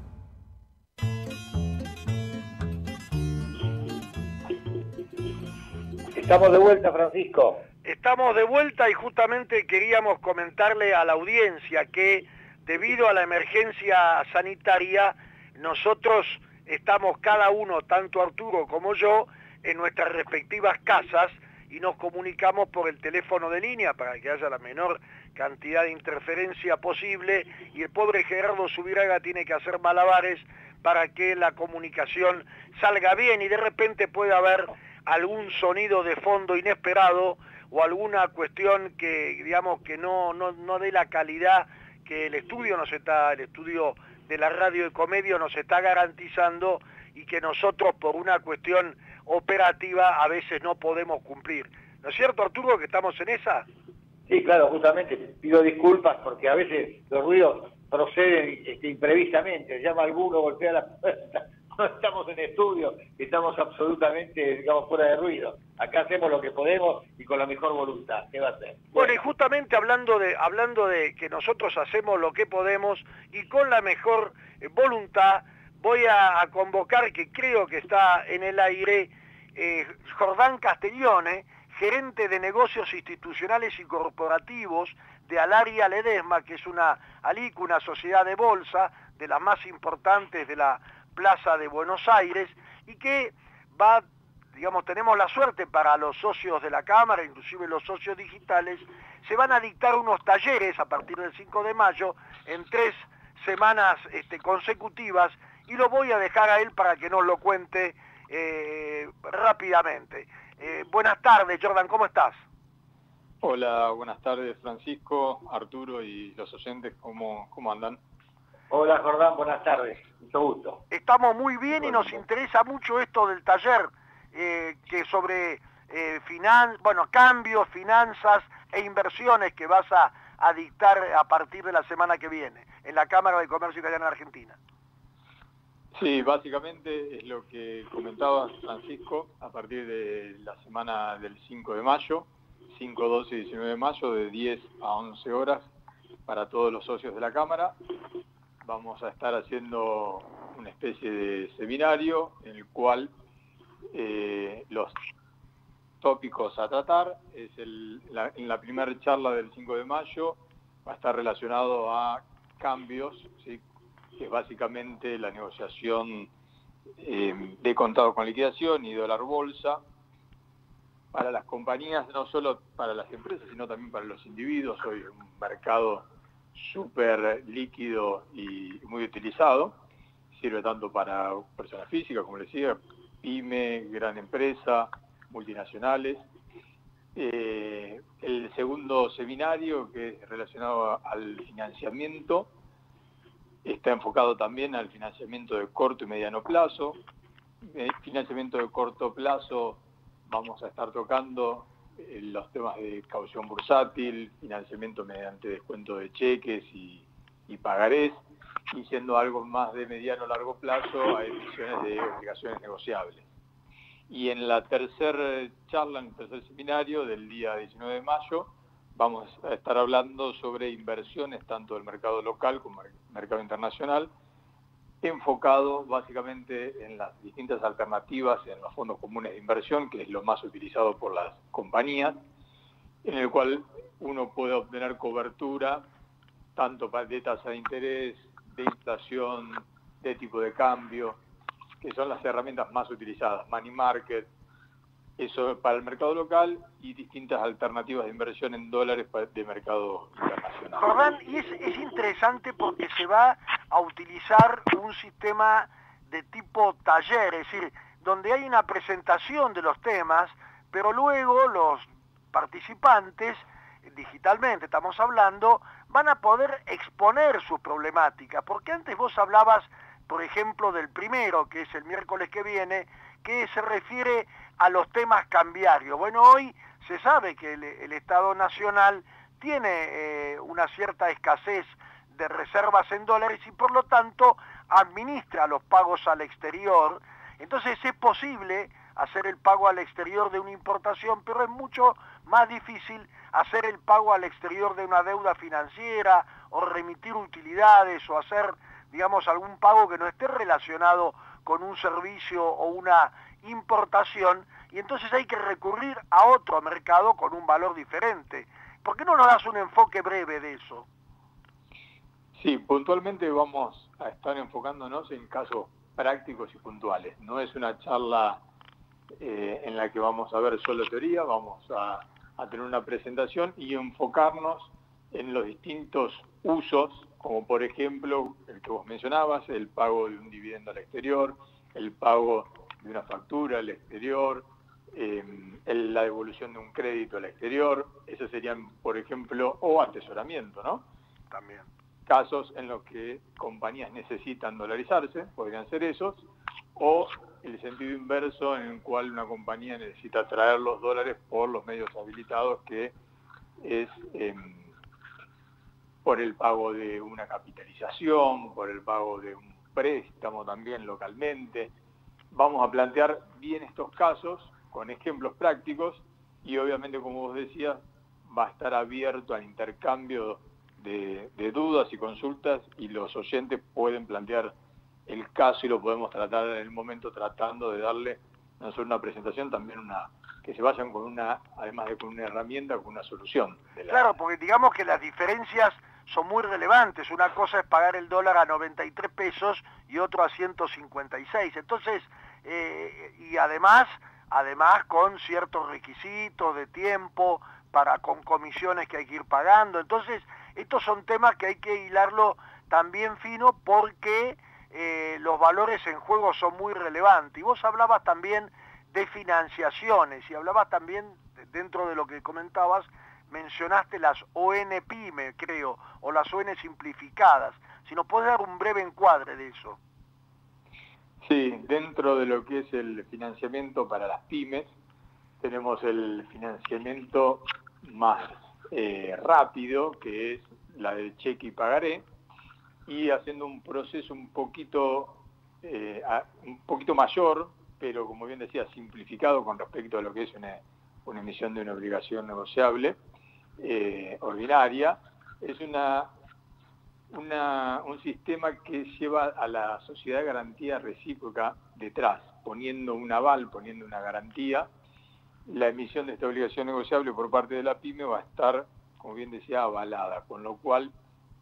Estamos de vuelta, Francisco. Estamos de vuelta y justamente queríamos comentarle a la audiencia que debido a la emergencia sanitaria, nosotros estamos cada uno, tanto Arturo como yo, en nuestras respectivas casas y nos comunicamos por el teléfono de línea para que haya la menor cantidad de interferencia posible y el pobre Gerardo Subiraga tiene que hacer malabares para que la comunicación salga bien y de repente puede haber algún sonido de fondo inesperado o alguna cuestión que digamos que no, no, no dé la calidad que el estudio nos está, el estudio de la radio Ecomedios nos está garantizando y que nosotros por una cuestión operativa a veces no podemos cumplir. ¿No es cierto, Arturo, que estamos en esa? Sí, claro, justamente. Pido disculpas porque a veces los ruidos proceden este, imprevistamente. Llama alguno, golpea la puerta. No estamos en estudio, estamos absolutamente, digamos, fuera de ruido. Acá hacemos lo que podemos y con la mejor voluntad. ¿Qué va a hacer? Bueno, bueno y justamente hablando de, hablando de que nosotros hacemos lo que podemos y con la mejor eh, voluntad, voy a, a convocar, que creo que está en el aire, eh, Jordán Castellone, gerente de negocios institucionales y corporativos de Alaria Ledesma, que es una ALIC, una sociedad de bolsa, de las más importantes de la Plaza de Buenos Aires, y que va, digamos, tenemos la suerte para los socios de la Cámara, inclusive los socios digitales, se van a dictar unos talleres a partir del cinco de mayo, en tres semanas este, consecutivas, y lo voy a dejar a él para que nos lo cuente eh, rápidamente. Eh, buenas tardes, Jordan, ¿cómo estás? Hola, buenas tardes, Francisco, Arturo y los oyentes, ¿cómo, cómo andan? Hola, Jordán, buenas tardes, mucho gusto. Estamos muy bien y nos interesa mucho esto del taller, eh, que sobre eh, finan bueno, cambios, finanzas e inversiones que vas a, a dictar a partir de la semana que viene en la Cámara de Comercio Italiana de Argentina. Sí, básicamente es lo que comentaba Francisco, a partir de la semana del cinco de mayo, cinco, doce y diecinueve de mayo, de diez a once horas, para todos los socios de la Cámara. Vamos a estar haciendo una especie de seminario en el cual eh, los tópicos a tratar, es el, la, en la primera charla del cinco de mayo, va a estar relacionado a cambios, ¿sí?, que es básicamente la negociación eh, de contado con liquidación y dólar bolsa, para las compañías, no solo para las empresas, sino también para los individuos. Hoy es un mercado súper líquido y muy utilizado. Sirve tanto para personas físicas, como les decía, pyme, gran empresa, multinacionales. Eh, el segundo seminario, que es relacionado al financiamiento, está enfocado también al financiamiento de corto y mediano plazo. El financiamiento de corto plazo, vamos a estar tocando eh, los temas de caución bursátil, financiamiento mediante descuento de cheques y, y pagarés, y siendo algo más de mediano o largo plazo a emisiones de obligaciones negociables. Y en la tercera charla, en el tercer seminario del día diecinueve de mayo, vamos a estar hablando sobre inversiones tanto del mercado local como del mercado internacional, enfocado básicamente en las distintas alternativas en los fondos comunes de inversión, que es lo más utilizado por las compañías, en el cual uno puede obtener cobertura tanto de tasa de interés, de inflación, de tipo de cambio, que son las herramientas más utilizadas, money market, eso para el mercado local, y distintas alternativas de inversión en dólares de mercado internacional. Jordán, y es, es interesante porque se va a utilizar un sistema de tipo taller, es decir, donde hay una presentación de los temas, pero luego los participantes, digitalmente estamos hablando, van a poder exponer su problemática, porque antes vos hablabas, por ejemplo, del primero, que es el miércoles que viene, que se refiere a los temas cambiarios. Bueno, hoy se sabe que el, el Estado Nacional tiene eh, una cierta escasez de reservas en dólares y por lo tanto administra los pagos al exterior. Entonces es posible hacer el pago al exterior de una importación, pero es mucho más difícil hacer el pago al exterior de una deuda financiera o remitir utilidades o hacer, digamos, algún pago que no esté relacionado con un servicio o una importación, y entonces hay que recurrir a otro mercado con un valor diferente. ¿Por qué no nos das un enfoque breve de eso? Sí, puntualmente vamos a estar enfocándonos en casos prácticos y puntuales. No es una charla eh, en la que vamos a ver solo teoría, vamos a, a tener una presentación y enfocarnos en los distintos usos, como por ejemplo el que vos mencionabas, el pago de un dividendo al exterior, el pago de una factura al exterior, eh, el, la devolución de un crédito al exterior. Esos serían, por ejemplo, o atesoramiento, ¿no? También. Casos en los que compañías necesitan dolarizarse, podrían ser esos, o el sentido inverso en el cual una compañía necesita traer los dólares por los medios habilitados, que es eh, por el pago de una capitalización, por el pago de un préstamo también localmente. Vamos a plantear bien estos casos con ejemplos prácticos y obviamente, como vos decías, va a estar abierto al intercambio de, de dudas y consultas, y los oyentes pueden plantear el caso y lo podemos tratar en el momento, tratando de darle no solo una presentación, también una que se vayan con una, además de con una herramienta, con una solución. De la... Claro, porque digamos que las diferencias son muy relevantes. Una cosa es pagar el dólar a noventa y tres pesos y otro a ciento cincuenta y seis. Entonces, eh, y además, además con ciertos requisitos de tiempo, para con comisiones que hay que ir pagando. Entonces, estos son temas que hay que hilarlo también fino, porque eh, los valores en juego son muy relevantes. Y vos hablabas también de financiaciones, y hablabas también, dentro de lo que comentabas, mencionaste las O N PYME, creo, o las O N simplificadas. Si nos podés dar un breve encuadre de eso. Sí, dentro de lo que es el financiamiento para las pymes, tenemos el financiamiento más eh, rápido, que es la de cheque y pagaré, y haciendo un proceso un poquito, eh, a, un poquito mayor, pero como bien decía, simplificado con respecto a lo que es una, una emisión de una obligación negociable eh, ordinaria. Es una, una, un sistema que lleva a la sociedad de garantía recíproca detrás, poniendo un aval, poniendo una garantía. La emisión de esta obligación negociable por parte de la pyme va a estar, como bien decía, avalada, con lo cual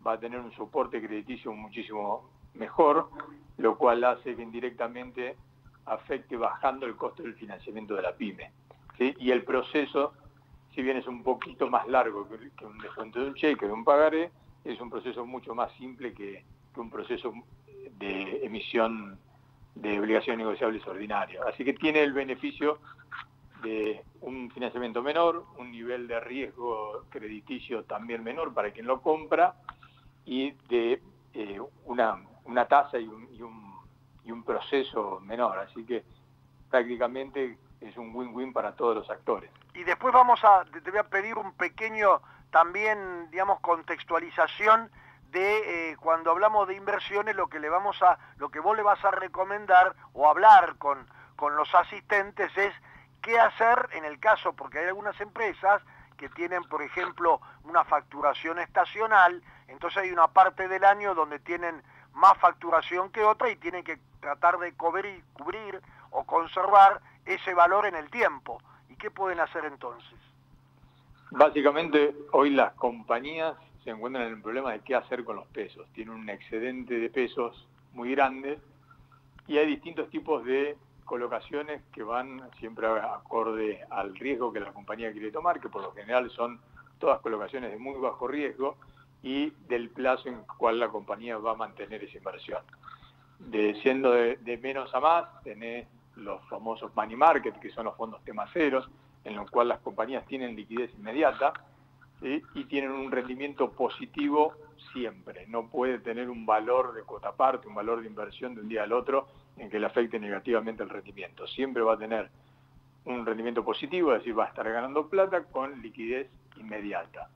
va a tener un soporte crediticio muchísimo mejor, lo cual hace que indirectamente afecte bajando el costo del financiamiento de la pyme, ¿sí? Y el proceso, si bien es un poquito más largo que, que un descuento de un cheque, de un pagaré, es un proceso mucho más simple que, que un proceso de emisión de obligaciones negociables ordinarias. Así que tiene el beneficio de un financiamiento menor, un nivel de riesgo crediticio también menor para quien lo compra y de eh, una, una tasa y un, y, un, y un proceso menor. Así que prácticamente es un win-win para todos los actores. Y después vamos a, te voy a pedir un pequeño también, digamos, contextualización de eh, cuando hablamos de inversiones, lo que le vamos a, lo que vos le vas a recomendar o hablar con, con los asistentes es qué hacer en el caso, porque hay algunas empresas que tienen, por ejemplo, una facturación estacional, entonces hay una parte del año donde tienen más facturación que otra y tienen que tratar de cubrir, cubrir o conservar ese valor en el tiempo. ¿Y qué pueden hacer entonces? Básicamente, hoy las compañías se encuentran en el problema de qué hacer con los pesos. Tienen un excedente de pesos muy grande y hay distintos tipos de colocaciones que van siempre acorde al riesgo que la compañía quiere tomar, que por lo general son todas colocaciones de muy bajo riesgo y del plazo en el cual la compañía va a mantener esa inversión. De, siendo de, de menos a más, tenés los famosos money market, que son los fondos temaceros, en los cuales las compañías tienen liquidez inmediata, ¿sí? Y tienen un rendimiento positivo siempre. No puede tener un valor de cuota parte, un valor de inversión de un día al otro en que le afecte negativamente el rendimiento. Siempre va a tener un rendimiento positivo, es decir, va a estar ganando plata con liquidez inmediata.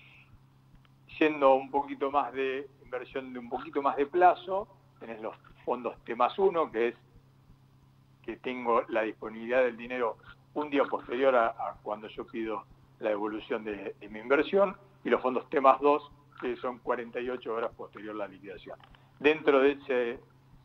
Siendo un poquito más de inversión de un poquito más de plazo, tenés los fondos T más uno, que es que tengo la disponibilidad del dinero un día posterior a, a cuando yo pido la devolución de, de mi inversión, y los fondos T más dos, que son cuarenta y ocho horas posterior a la liquidación. Dentro de ese,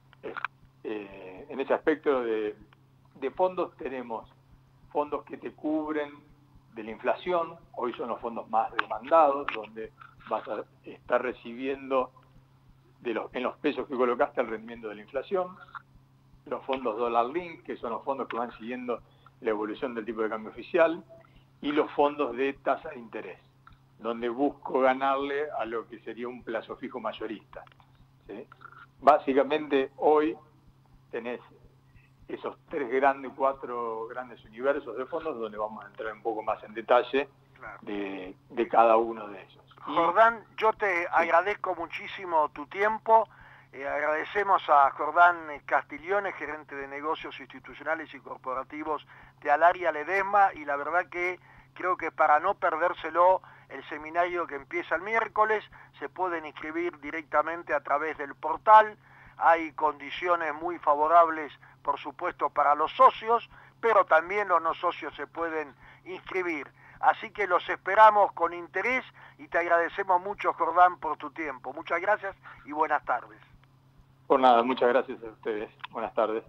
eh, en ese aspecto de, de fondos tenemos fondos que te cubren de la inflación, hoy son los fondos más demandados, donde vas a estar recibiendo de los, en los pesos que colocaste el rendimiento de la inflación, los fondos Dollar Link, que son los fondos que van siguiendo la evolución del tipo de cambio oficial, y los fondos de tasa de interés, donde busco ganarle a lo que sería un plazo fijo mayorista, ¿sí? Básicamente hoy tenés esos tres grandes, cuatro grandes universos de fondos donde vamos a entrar un poco más en detalle de, de cada uno de ellos. Jordán, yo te agradezco muchísimo tu tiempo. Eh, agradecemos a Jordán Castiglione, gerente de negocios institucionales y corporativos de Alaria Ledesma, y la verdad que creo que para no perdérselo, el seminario que empieza el miércoles se pueden inscribir directamente a través del portal. Hay condiciones muy favorables, por supuesto, para los socios, pero también los no socios se pueden inscribir. Así que los esperamos con interés y te agradecemos mucho, Jordán, por tu tiempo. Muchas gracias y buenas tardes. Por nada, muchas gracias a ustedes. Buenas tardes.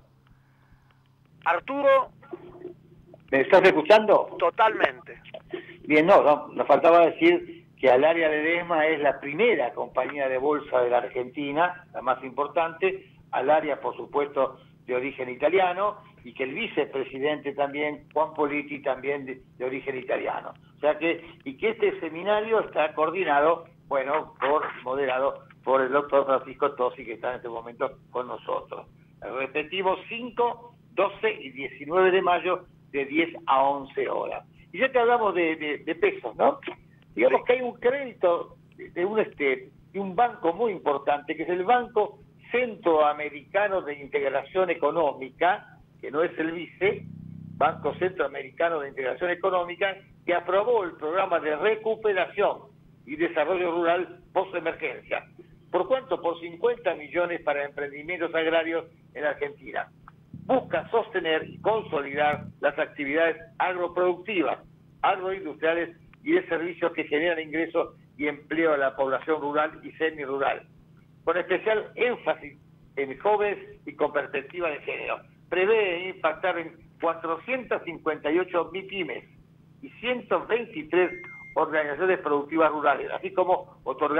Arturo. ¿Me estás escuchando? Totalmente. Bien, no, no, nos faltaba decir que Alaria Ledesma es la primera compañía de bolsa de la Argentina, la más importante. Alaria, por supuesto, de origen italiano, y que el vicepresidente también, Juan Politi, también de, de origen italiano. O sea que, y que este seminario está coordinado, bueno, por, moderado por el doctor Francisco Tosi, que está en este momento con nosotros. Repetimos, cinco, doce y diecinueve de mayo, de diez a once horas. Y ya que hablamos de, de, de pesos, ¿no? Digamos que hay un crédito de un, este, de un banco muy importante, que es el Banco Centroamericano de Integración Económica, que no es el BICE, Banco Centroamericano de Integración Económica, que aprobó el programa de recuperación y desarrollo rural post-emergencia. ¿Por cuánto? Por cincuenta millones para emprendimientos agrarios en Argentina. Busca sostener y consolidar las actividades agroproductivas, agroindustriales y de servicios que generan ingresos y empleo a la población rural y semirural, con especial énfasis en jóvenes y con perspectiva de género. Prevé impactar en cuatrocientas cincuenta y ocho MIPYMES y ciento veintitrés organizaciones productivas rurales, así como otorgar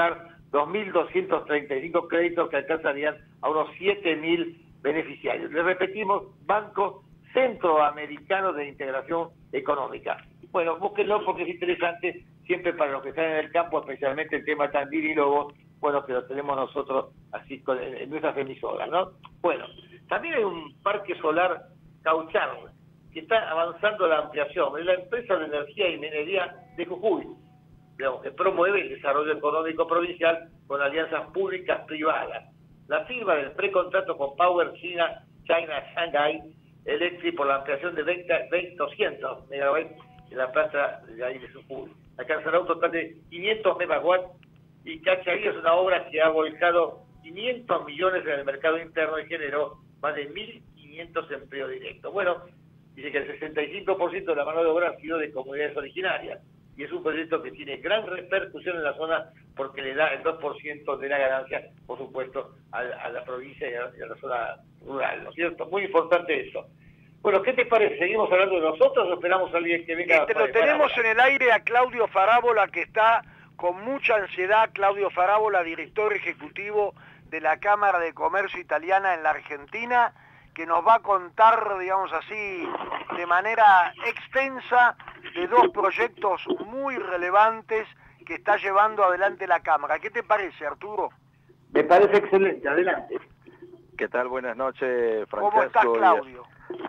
dos mil doscientos treinta y cinco créditos que alcanzarían a unos siete mil beneficiarios. Les repetimos, Banco Centroamericano de Integración Económica. Bueno, búsquenlo porque es interesante, siempre para los que están en el campo, especialmente el tema Tandil y Lobo, bueno, que lo tenemos nosotros así con, en nuestras emisoras, ¿no? Bueno, también hay un parque solar Cauchar, que está avanzando la ampliación. Es la empresa de energía y minería de Jujuy, digamos, que promueve el desarrollo económico provincial con alianzas públicas privadas. La firma del precontrato con Power China, China Shanghai Electric por la ampliación de veinte, doscientos megabytes en la planta de ahí de Jujuy. Alcanzará un total de quinientos megawatts y Cachavilla es una obra que ha volcado quinientos millones en el mercado interno y generó más de mil quinientos empleos directos. Bueno, dice que el sesenta y cinco por ciento de la mano de obra ha sido de comunidades originarias y es un proyecto que tiene gran repercusión en la zona porque le da el dos por ciento de la ganancia, por supuesto, a, a la provincia y a, y a la zona rural, ¿no es cierto? Muy importante eso. Bueno, ¿qué te parece? ¿Seguimos hablando de nosotros o esperamos a alguien que venga? Este, lo tenemos en el aire a Claudio Farabola, que está con mucha ansiedad. Claudio Farabola, director ejecutivo de la Cámara de Comercio Italiana en la Argentina, que nos va a contar, digamos así, de manera extensa de dos proyectos muy relevantes que está llevando adelante la Cámara. ¿Qué te parece, Arturo? Me parece excelente, adelante. ¿Qué tal? Buenas noches, Francesco. ¿Cómo estás, Claudio?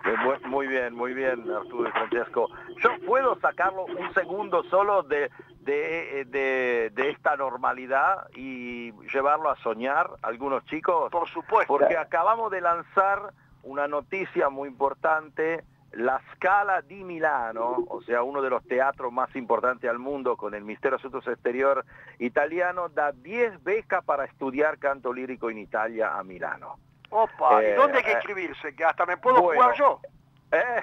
Muy bien, muy bien, Arturo y Francesco. Yo puedo sacarlo un segundo solo de, de, de, de esta normalidad y llevarlo a soñar algunos chicos. Por supuesto. Porque acabamos de lanzar una noticia muy importante. La Scala di Milano, o sea, uno de los teatros más importantes al mundo con el Ministerio de Asuntos Exteriores italiano, da diez becas para estudiar canto lírico en Italia a Milano. Opa, eh, ¿y dónde hay que inscribirse? Que hasta me puedo bueno, jugar yo. Eh,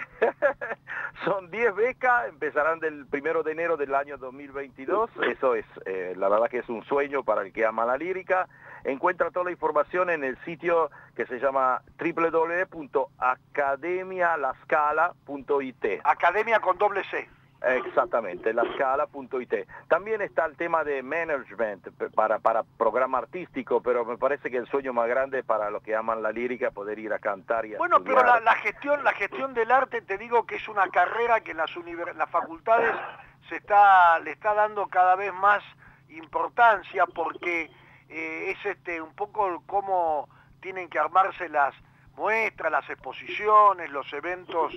son diez becas, empezarán del primero de enero del año dos mil veintidós, eso es, eh, la verdad que es un sueño para el que ama la lírica. Encuentra toda la información en el sitio que se llama doble u doble u doble u punto academia la scala punto it. Academia con doble C. Exactamente, la scala punto it. También está el tema de management para, para programa artístico, pero me parece que el sueño más grande para los que aman la lírica es poder ir a cantar y a Bueno, estudiar. pero la, la gestión la gestión del arte, te digo que es una carrera que en las, univers las facultades se está le está dando cada vez más importancia porque eh, es este un poco cómo tienen que armarse las muestras, las exposiciones, los eventos,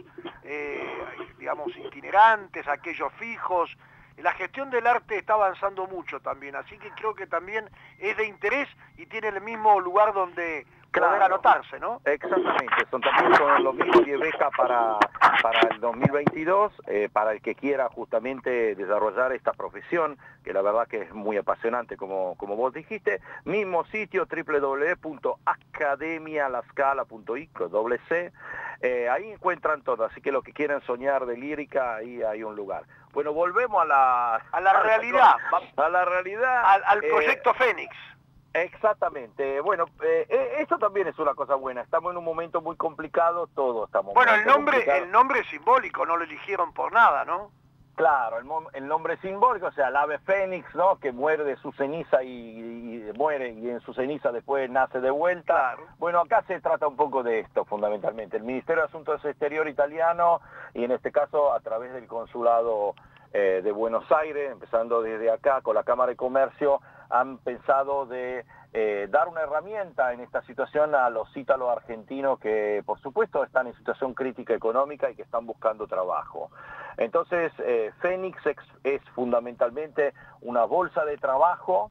eh, digamos, itinerantes, aquellos fijos. La gestión del arte está avanzando mucho también, así que creo que también es de interés y tiene el mismo lugar donde Claro, poder anotarse, ¿no? Exactamente, son también son los mismos diez becas para, para el dos mil veintidós, eh, para el que quiera justamente desarrollar esta profesión, que la verdad que es muy apasionante, como, como vos dijiste. Mismo sitio, doble u doble u doble u punto academia la scala punto it, doble C. Eh, ahí encuentran todo, así que los que quieran soñar de lírica, ahí hay un lugar. Bueno, volvemos a la... A la realidad. A la realidad. Al, al eh, proyecto Fénix. Exactamente. Bueno, eh, eso también es una cosa buena. Estamos en un momento muy complicado, todos estamos. Bueno, el nombre, el nombre es simbólico, no lo eligieron por nada, ¿no? Claro, el, el nombre simbólico, o sea, el ave fénix, ¿no? Que muere de su ceniza y, y muere y en su ceniza después nace de vuelta. Claro. Bueno, acá se trata un poco de esto, fundamentalmente. El Ministerio de Asuntos Exteriores italiano, y en este caso a través del Consulado eh, de Buenos Aires, empezando desde acá con la Cámara de Comercio, han pensado de eh, dar una herramienta en esta situación a los ítalos argentinos que, por supuesto, están en situación crítica económica y que están buscando trabajo. Entonces, eh, Fénix es, es fundamentalmente una bolsa de trabajo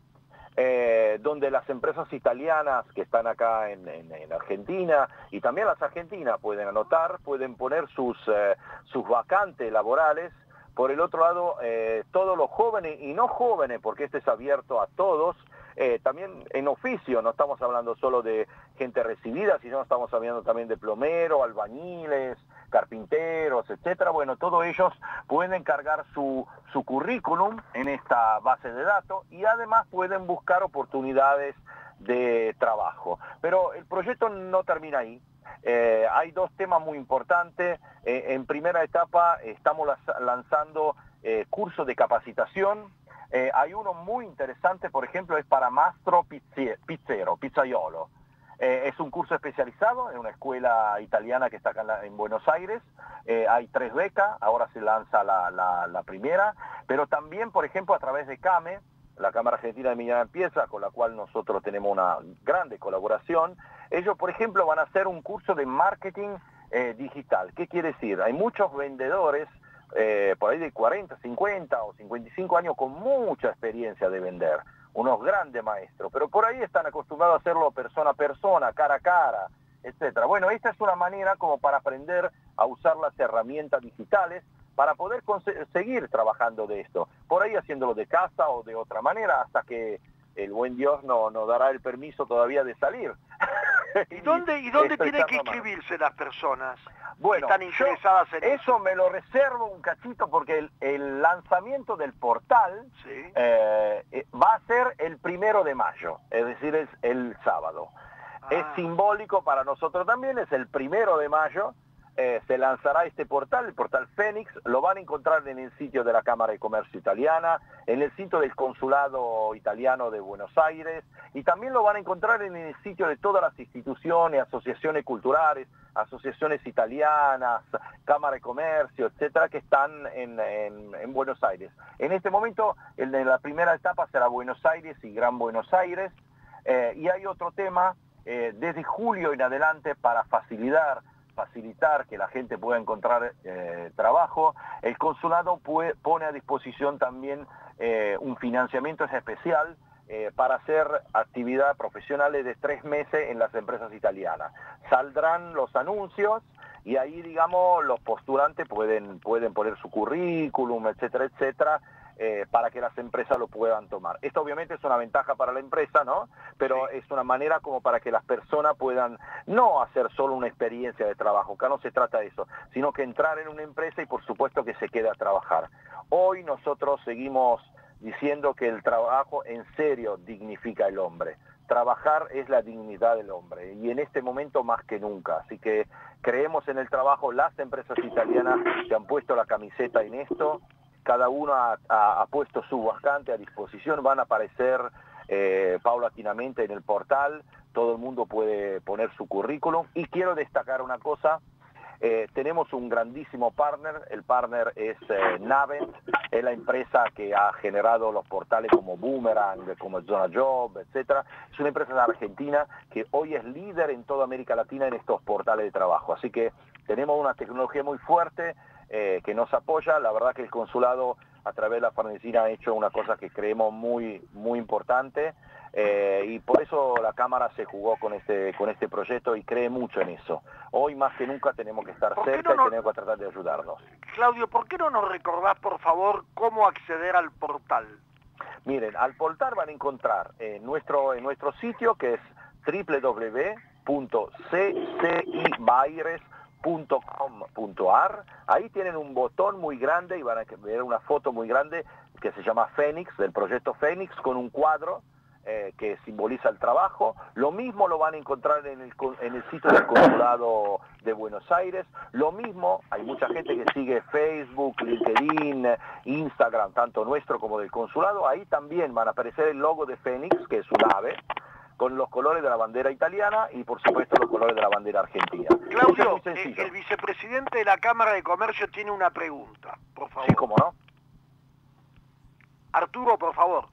eh, donde las empresas italianas que están acá en, en, en Argentina y también las argentinas pueden anotar, pueden poner sus, eh, sus vacantes laborales. Por el otro lado, eh, todos los jóvenes y no jóvenes, porque este es abierto a todos, eh, también en oficio, no estamos hablando solo de gente recibida, sino estamos hablando también de plomeros, albañiles, carpinteros, etcétera. Bueno, todos ellos pueden cargar su, su currículum en esta base de datos y además pueden buscar oportunidades de trabajo. Pero el proyecto no termina ahí. Eh, hay dos temas muy importantes. Eh, en primera etapa estamos lanzando eh, cursos de capacitación Eh, hay uno muy interesante, por ejemplo, es para Mastro Pizze- Pizzero, Pizzaiolo. Eh, es un curso especializado en una escuela italiana que está acá en, la, en Buenos Aires. Eh, hay tres becas, ahora se lanza la, la, la primera, pero también, por ejemplo, a través de CAME, la Cámara Argentina de Minería en Pieza, con la cual nosotros tenemos una grande colaboración. Ellos, por ejemplo, van a hacer un curso de marketing eh, digital. ¿Qué quiere decir? Hay muchos vendedores, eh, por ahí de cuarenta, cincuenta o cincuenta y cinco años, con mucha experiencia de vender, unos grandes maestros, pero por ahí están acostumbrados a hacerlo persona a persona, cara a cara, etcétera. Bueno, esta es una manera como para aprender a usar las herramientas digitales para poder seguir trabajando de esto, por ahí haciéndolo de casa o de otra manera, hasta que el buen Dios no nos dará el permiso todavía de salir. ¿Y dónde, y dónde tienen que inscribirse las personas bueno, que están interesadas en eso? Eso me lo reservo un cachito porque el, el lanzamiento del portal sí. eh, va a ser el primero de mayo, es decir, es el sábado. Ah. Es simbólico para nosotros también, es el primero de mayo. Eh, se lanzará este portal, el portal Fénix, lo van a encontrar en el sitio de la Cámara de Comercio Italiana, en el sitio del Consulado Italiano de Buenos Aires, y también lo van a encontrar en el sitio de todas las instituciones, asociaciones culturales, asociaciones italianas, Cámara de Comercio, etcétera, que están en, en, en Buenos Aires. En este momento, el de la primera etapa será Buenos Aires y Gran Buenos Aires, eh, y hay otro tema, eh, desde julio en adelante, para facilitar facilitar que la gente pueda encontrar eh, trabajo, el consulado puede, pone a disposición también eh, un financiamiento especial eh, para hacer actividades profesionales de tres meses en las empresas italianas. Saldrán los anuncios y ahí, digamos, los postulantes pueden, pueden poner su currículum, etcétera, etcétera, Eh, para que las empresas lo puedan tomar. Esto obviamente es una ventaja para la empresa, ¿no? Pero sí. Es una manera como para que las personas puedan no hacer solo una experiencia de trabajo, acá no se trata de eso, sino que entrar en una empresa y por supuesto que se quede a trabajar. Hoy nosotros seguimos diciendo que el trabajo en serio dignifica al hombre. Trabajar es la dignidad del hombre y en este momento más que nunca. Así que creemos en el trabajo, las empresas italianas se han puesto la camiseta en esto. Cada uno ha, ha, ha puesto su vacante a disposición, van a aparecer eh, paulatinamente en el portal, todo el mundo puede poner su currículum. Y quiero destacar una cosa, eh, tenemos un grandísimo partner, el partner es eh, Navent, es la empresa que ha generado los portales como Boomerang, como Zona Job, etcétera. Es una empresa de Argentina que hoy es líder en toda América Latina en estos portales de trabajo, así que tenemos una tecnología muy fuerte, Eh, que nos apoya. La verdad que el consulado a través de la Farnesina ha hecho una cosa que creemos muy muy importante eh, y por eso la Cámara se jugó con este con este proyecto y cree mucho en eso. Hoy más que nunca tenemos que estar cerca no nos... y tenemos que tratar de ayudarnos. Claudio, ¿por qué no nos recordás por favor cómo acceder al portal? Miren, al portal van a encontrar en nuestro, en nuestro sitio que es doble u doble u doble u punto c c i baires punto com punto a r. Ahí tienen un botón muy grande y van a ver una foto muy grande que se llama Fénix, del proyecto Fénix, con un cuadro eh, que simboliza el trabajo. Lo mismo lo van a encontrar en el, en el sitio del Consulado de Buenos Aires. Lo mismo, hay mucha gente que sigue Facebook, LinkedIn, Instagram, tanto nuestro como del Consulado. Ahí también van a aparecer el logo de Fénix, que es un ave, con los colores de la bandera italiana y por supuesto los colores de la bandera argentina. Claudio, el, el vicepresidente de la Cámara de Comercio tiene una pregunta, por favor. Sí, cómo no. Arturo, por favor.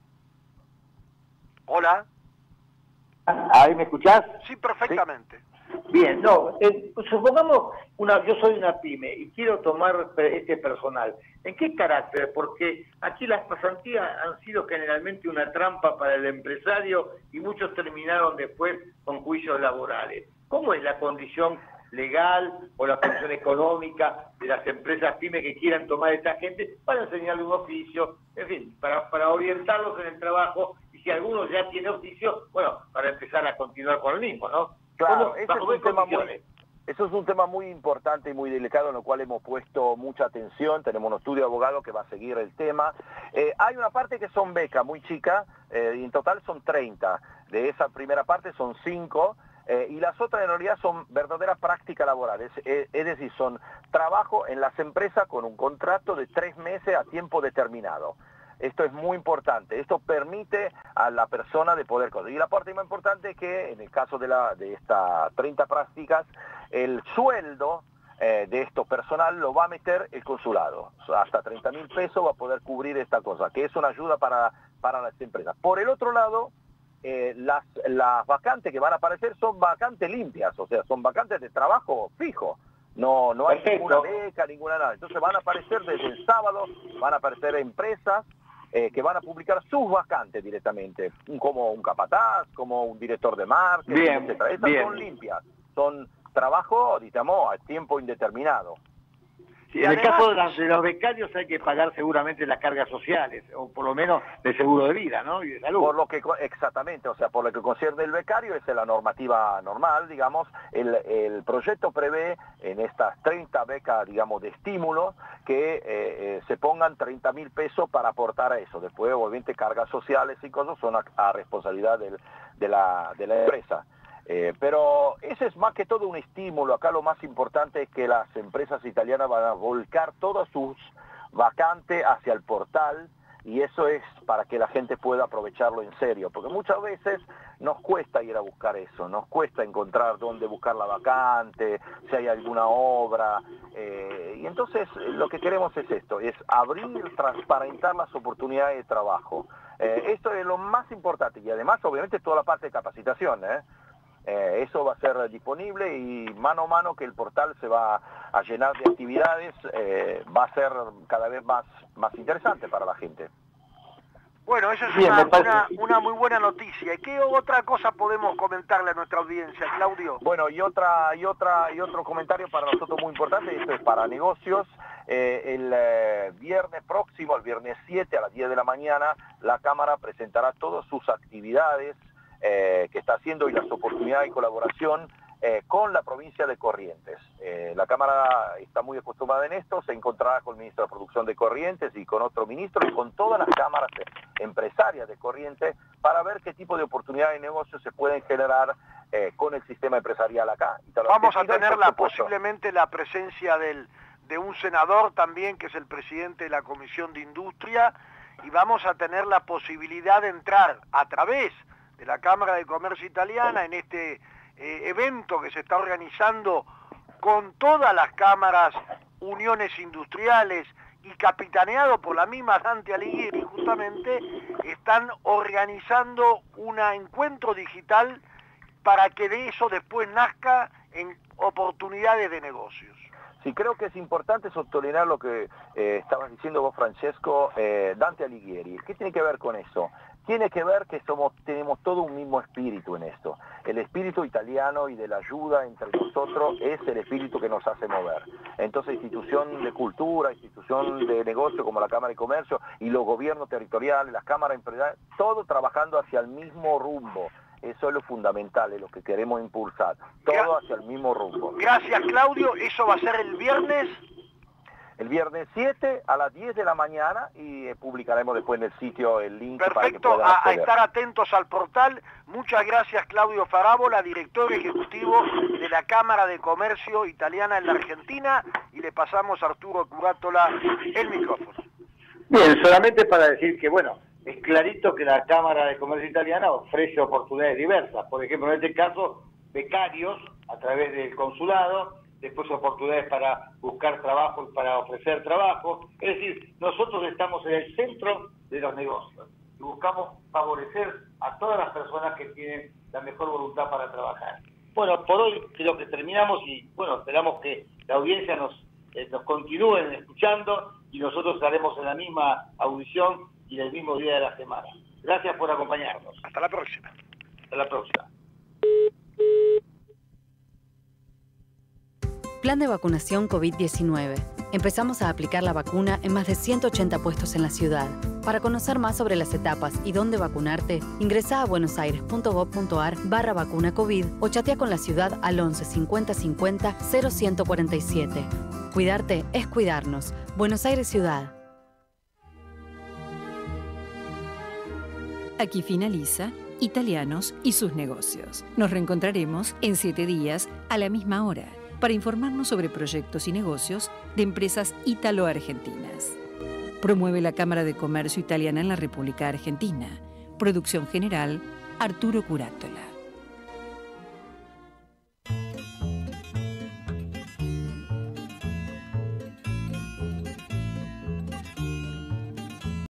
Hola. ¿Ahí me escuchás? Sí, perfectamente. ¿Sí? Bien, no, eh, supongamos, una, yo soy una pyme y quiero tomar este personal. ¿En qué carácter? Porque aquí las pasantías han sido generalmente una trampa para el empresario y muchos terminaron después con juicios laborales. ¿Cómo es la condición legal o la condición económica de las empresas pyme que quieran tomar a esta gente para enseñarle un oficio, en fin, para, para orientarlos en el trabajo y si alguno ya tiene oficio, bueno, para empezar a continuar con el mismo, ¿no? Claro, ese es un tema muy, eso es un tema muy importante y muy delicado en el cual hemos puesto mucha atención. Tenemos un estudio de abogado que va a seguir el tema. Eh, hay una parte que son becas muy chicas, eh, y en total son treinta. De esa primera parte son cinco, eh, y las otras en realidad son verdaderas prácticas laborales. Eh, es decir, son trabajo en las empresas con un contrato de tres meses a tiempo determinado. Esto es muy importante. Esto permite a la persona de poder cosas. Y la parte más importante es que en el caso de, la, de estas treinta prácticas, el sueldo eh, de esto personal lo va a meter el consulado. O sea, hasta treinta mil pesos va a poder cubrir esta cosa, que es una ayuda para, para las empresas. Por el otro lado, eh, las, las vacantes que van a aparecer son vacantes limpias, o sea, son vacantes de trabajo fijo. No, no hay ninguna beca, ninguna nada. Entonces van a aparecer desde el sábado, van a aparecer empresas eh, que van a publicar sus vacantes directamente, como un capataz, como un director de marketing, bien, etcétera. Esas bien. son limpias, son trabajo, digamos, a tiempo indeterminado. Sí, en el caso de, las, de los becarios hay que pagar seguramente las cargas sociales, o por lo menos de seguro de vida, ¿no? Y de salud. Por lo que, exactamente, o sea, por lo que concierne el becario, es la normativa normal, digamos. El, el proyecto prevé en estas treinta becas, digamos, de estímulo, que eh, eh, se pongan treinta mil pesos para aportar a eso. Después, obviamente, cargas sociales y cosas son a, a responsabilidad del, de, la, de la empresa. Eh, pero ese es más que todo un estímulo. Acá lo más importante es que las empresas italianas van a volcar todas sus vacantes hacia el portal, y eso es para que la gente pueda aprovecharlo en serio, porque muchas veces nos cuesta ir a buscar eso, nos cuesta encontrar dónde buscar la vacante, si hay alguna obra, eh, y entonces lo que queremos es esto, es abrir, transparentar las oportunidades de trabajo. Eh, esto es lo más importante, y además obviamente toda la parte de capacitación, ¿eh? Eh, eso va a ser disponible, y mano a mano que el portal se va a llenar de actividades, eh, va a ser cada vez más, más interesante para la gente. Bueno, eso es Bien, una, me parece- una, una muy buena noticia. ¿Y qué otra cosa podemos comentarle a nuestra audiencia, Claudio? Bueno, y otra y otra y otro comentario para nosotros muy importante, esto es para negocios. Eh, el eh, viernes próximo, el viernes siete a las diez de la mañana, la Cámara presentará todas sus actividades Eh, que está haciendo y las oportunidades de colaboración eh, con la provincia de Corrientes. Eh, la Cámara está muy acostumbrada en esto, se encontrará con el ministro de Producción de Corrientes y con otro ministro y con todas las cámaras empresarias de Corrientes para ver qué tipo de oportunidades de negocio se pueden generar eh, con el sistema empresarial acá. Vamos a tener la, posiblemente la presencia del, de un senador también, que es el presidente de la Comisión de Industria, y vamos a tener la posibilidad de entrar a través de la Cámara de Comercio Italiana en este eh, evento que se está organizando con todas las cámaras, uniones industriales, y capitaneado por la misma Dante Alighieri. Justamente están organizando un encuentro digital para que de eso después nazca en oportunidades de negocios. Sí, creo que es importante sostener lo que eh, estabas diciendo vos, Francesco, eh, Dante Alighieri. ¿Qué tiene que ver con eso? Tiene que ver que somos, tenemos todo un mismo espíritu en esto. El espíritu italiano y de la ayuda entre nosotros es el espíritu que nos hace mover. Entonces, institución de cultura, institución de negocio como la Cámara de Comercio y los gobiernos territoriales, las cámaras empresariales, todo trabajando hacia el mismo rumbo. Eso es lo fundamental, es lo que queremos impulsar. Todo hacia el mismo rumbo. Gracias, Claudio. Eso va a ser el viernes. El viernes siete a las diez de la mañana, y eh, publicaremos después en el sitio el link para que Perfecto, puedan a, a acceder. estar atentos al portal. Muchas gracias, Claudio Farabola, director ejecutivo de la Cámara de Comercio Italiana en la Argentina, y le pasamos a Arturo Curátola el micrófono. Bien, solamente para decir que, bueno, es clarito que la Cámara de Comercio Italiana ofrece oportunidades diversas. Por ejemplo, en este caso, becarios a través del consulado, después oportunidades para buscar trabajo y para ofrecer trabajo. Es decir, nosotros estamos en el centro de los negocios y buscamos favorecer a todas las personas que tienen la mejor voluntad para trabajar. Bueno, por hoy creo que terminamos, y bueno, esperamos que la audiencia nos, eh, nos continúen escuchando, y nosotros estaremos en la misma audición y el mismo día de la semana. Gracias por acompañarnos. Hasta la próxima. Hasta la próxima. Plan de vacunación COVID diecinueve. Empezamos a aplicar la vacuna en más de ciento ochenta puestos en la ciudad. Para conocer más sobre las etapas y dónde vacunarte, ingresa a buenosaires.gov.ar barra vacuna COVID o chatea con la ciudad al once cincuenta cincuenta cero ciento cuarenta y siete. Cuidarte es cuidarnos. Buenos Aires Ciudad. Aquí finaliza Italianos y sus negocios. Nos reencontraremos en siete días a la misma hora para informarnos sobre proyectos y negocios de empresas ítalo-argentinas. Promueve la Cámara de Comercio Italiana en la República Argentina. Producción general, Arturo Curátola.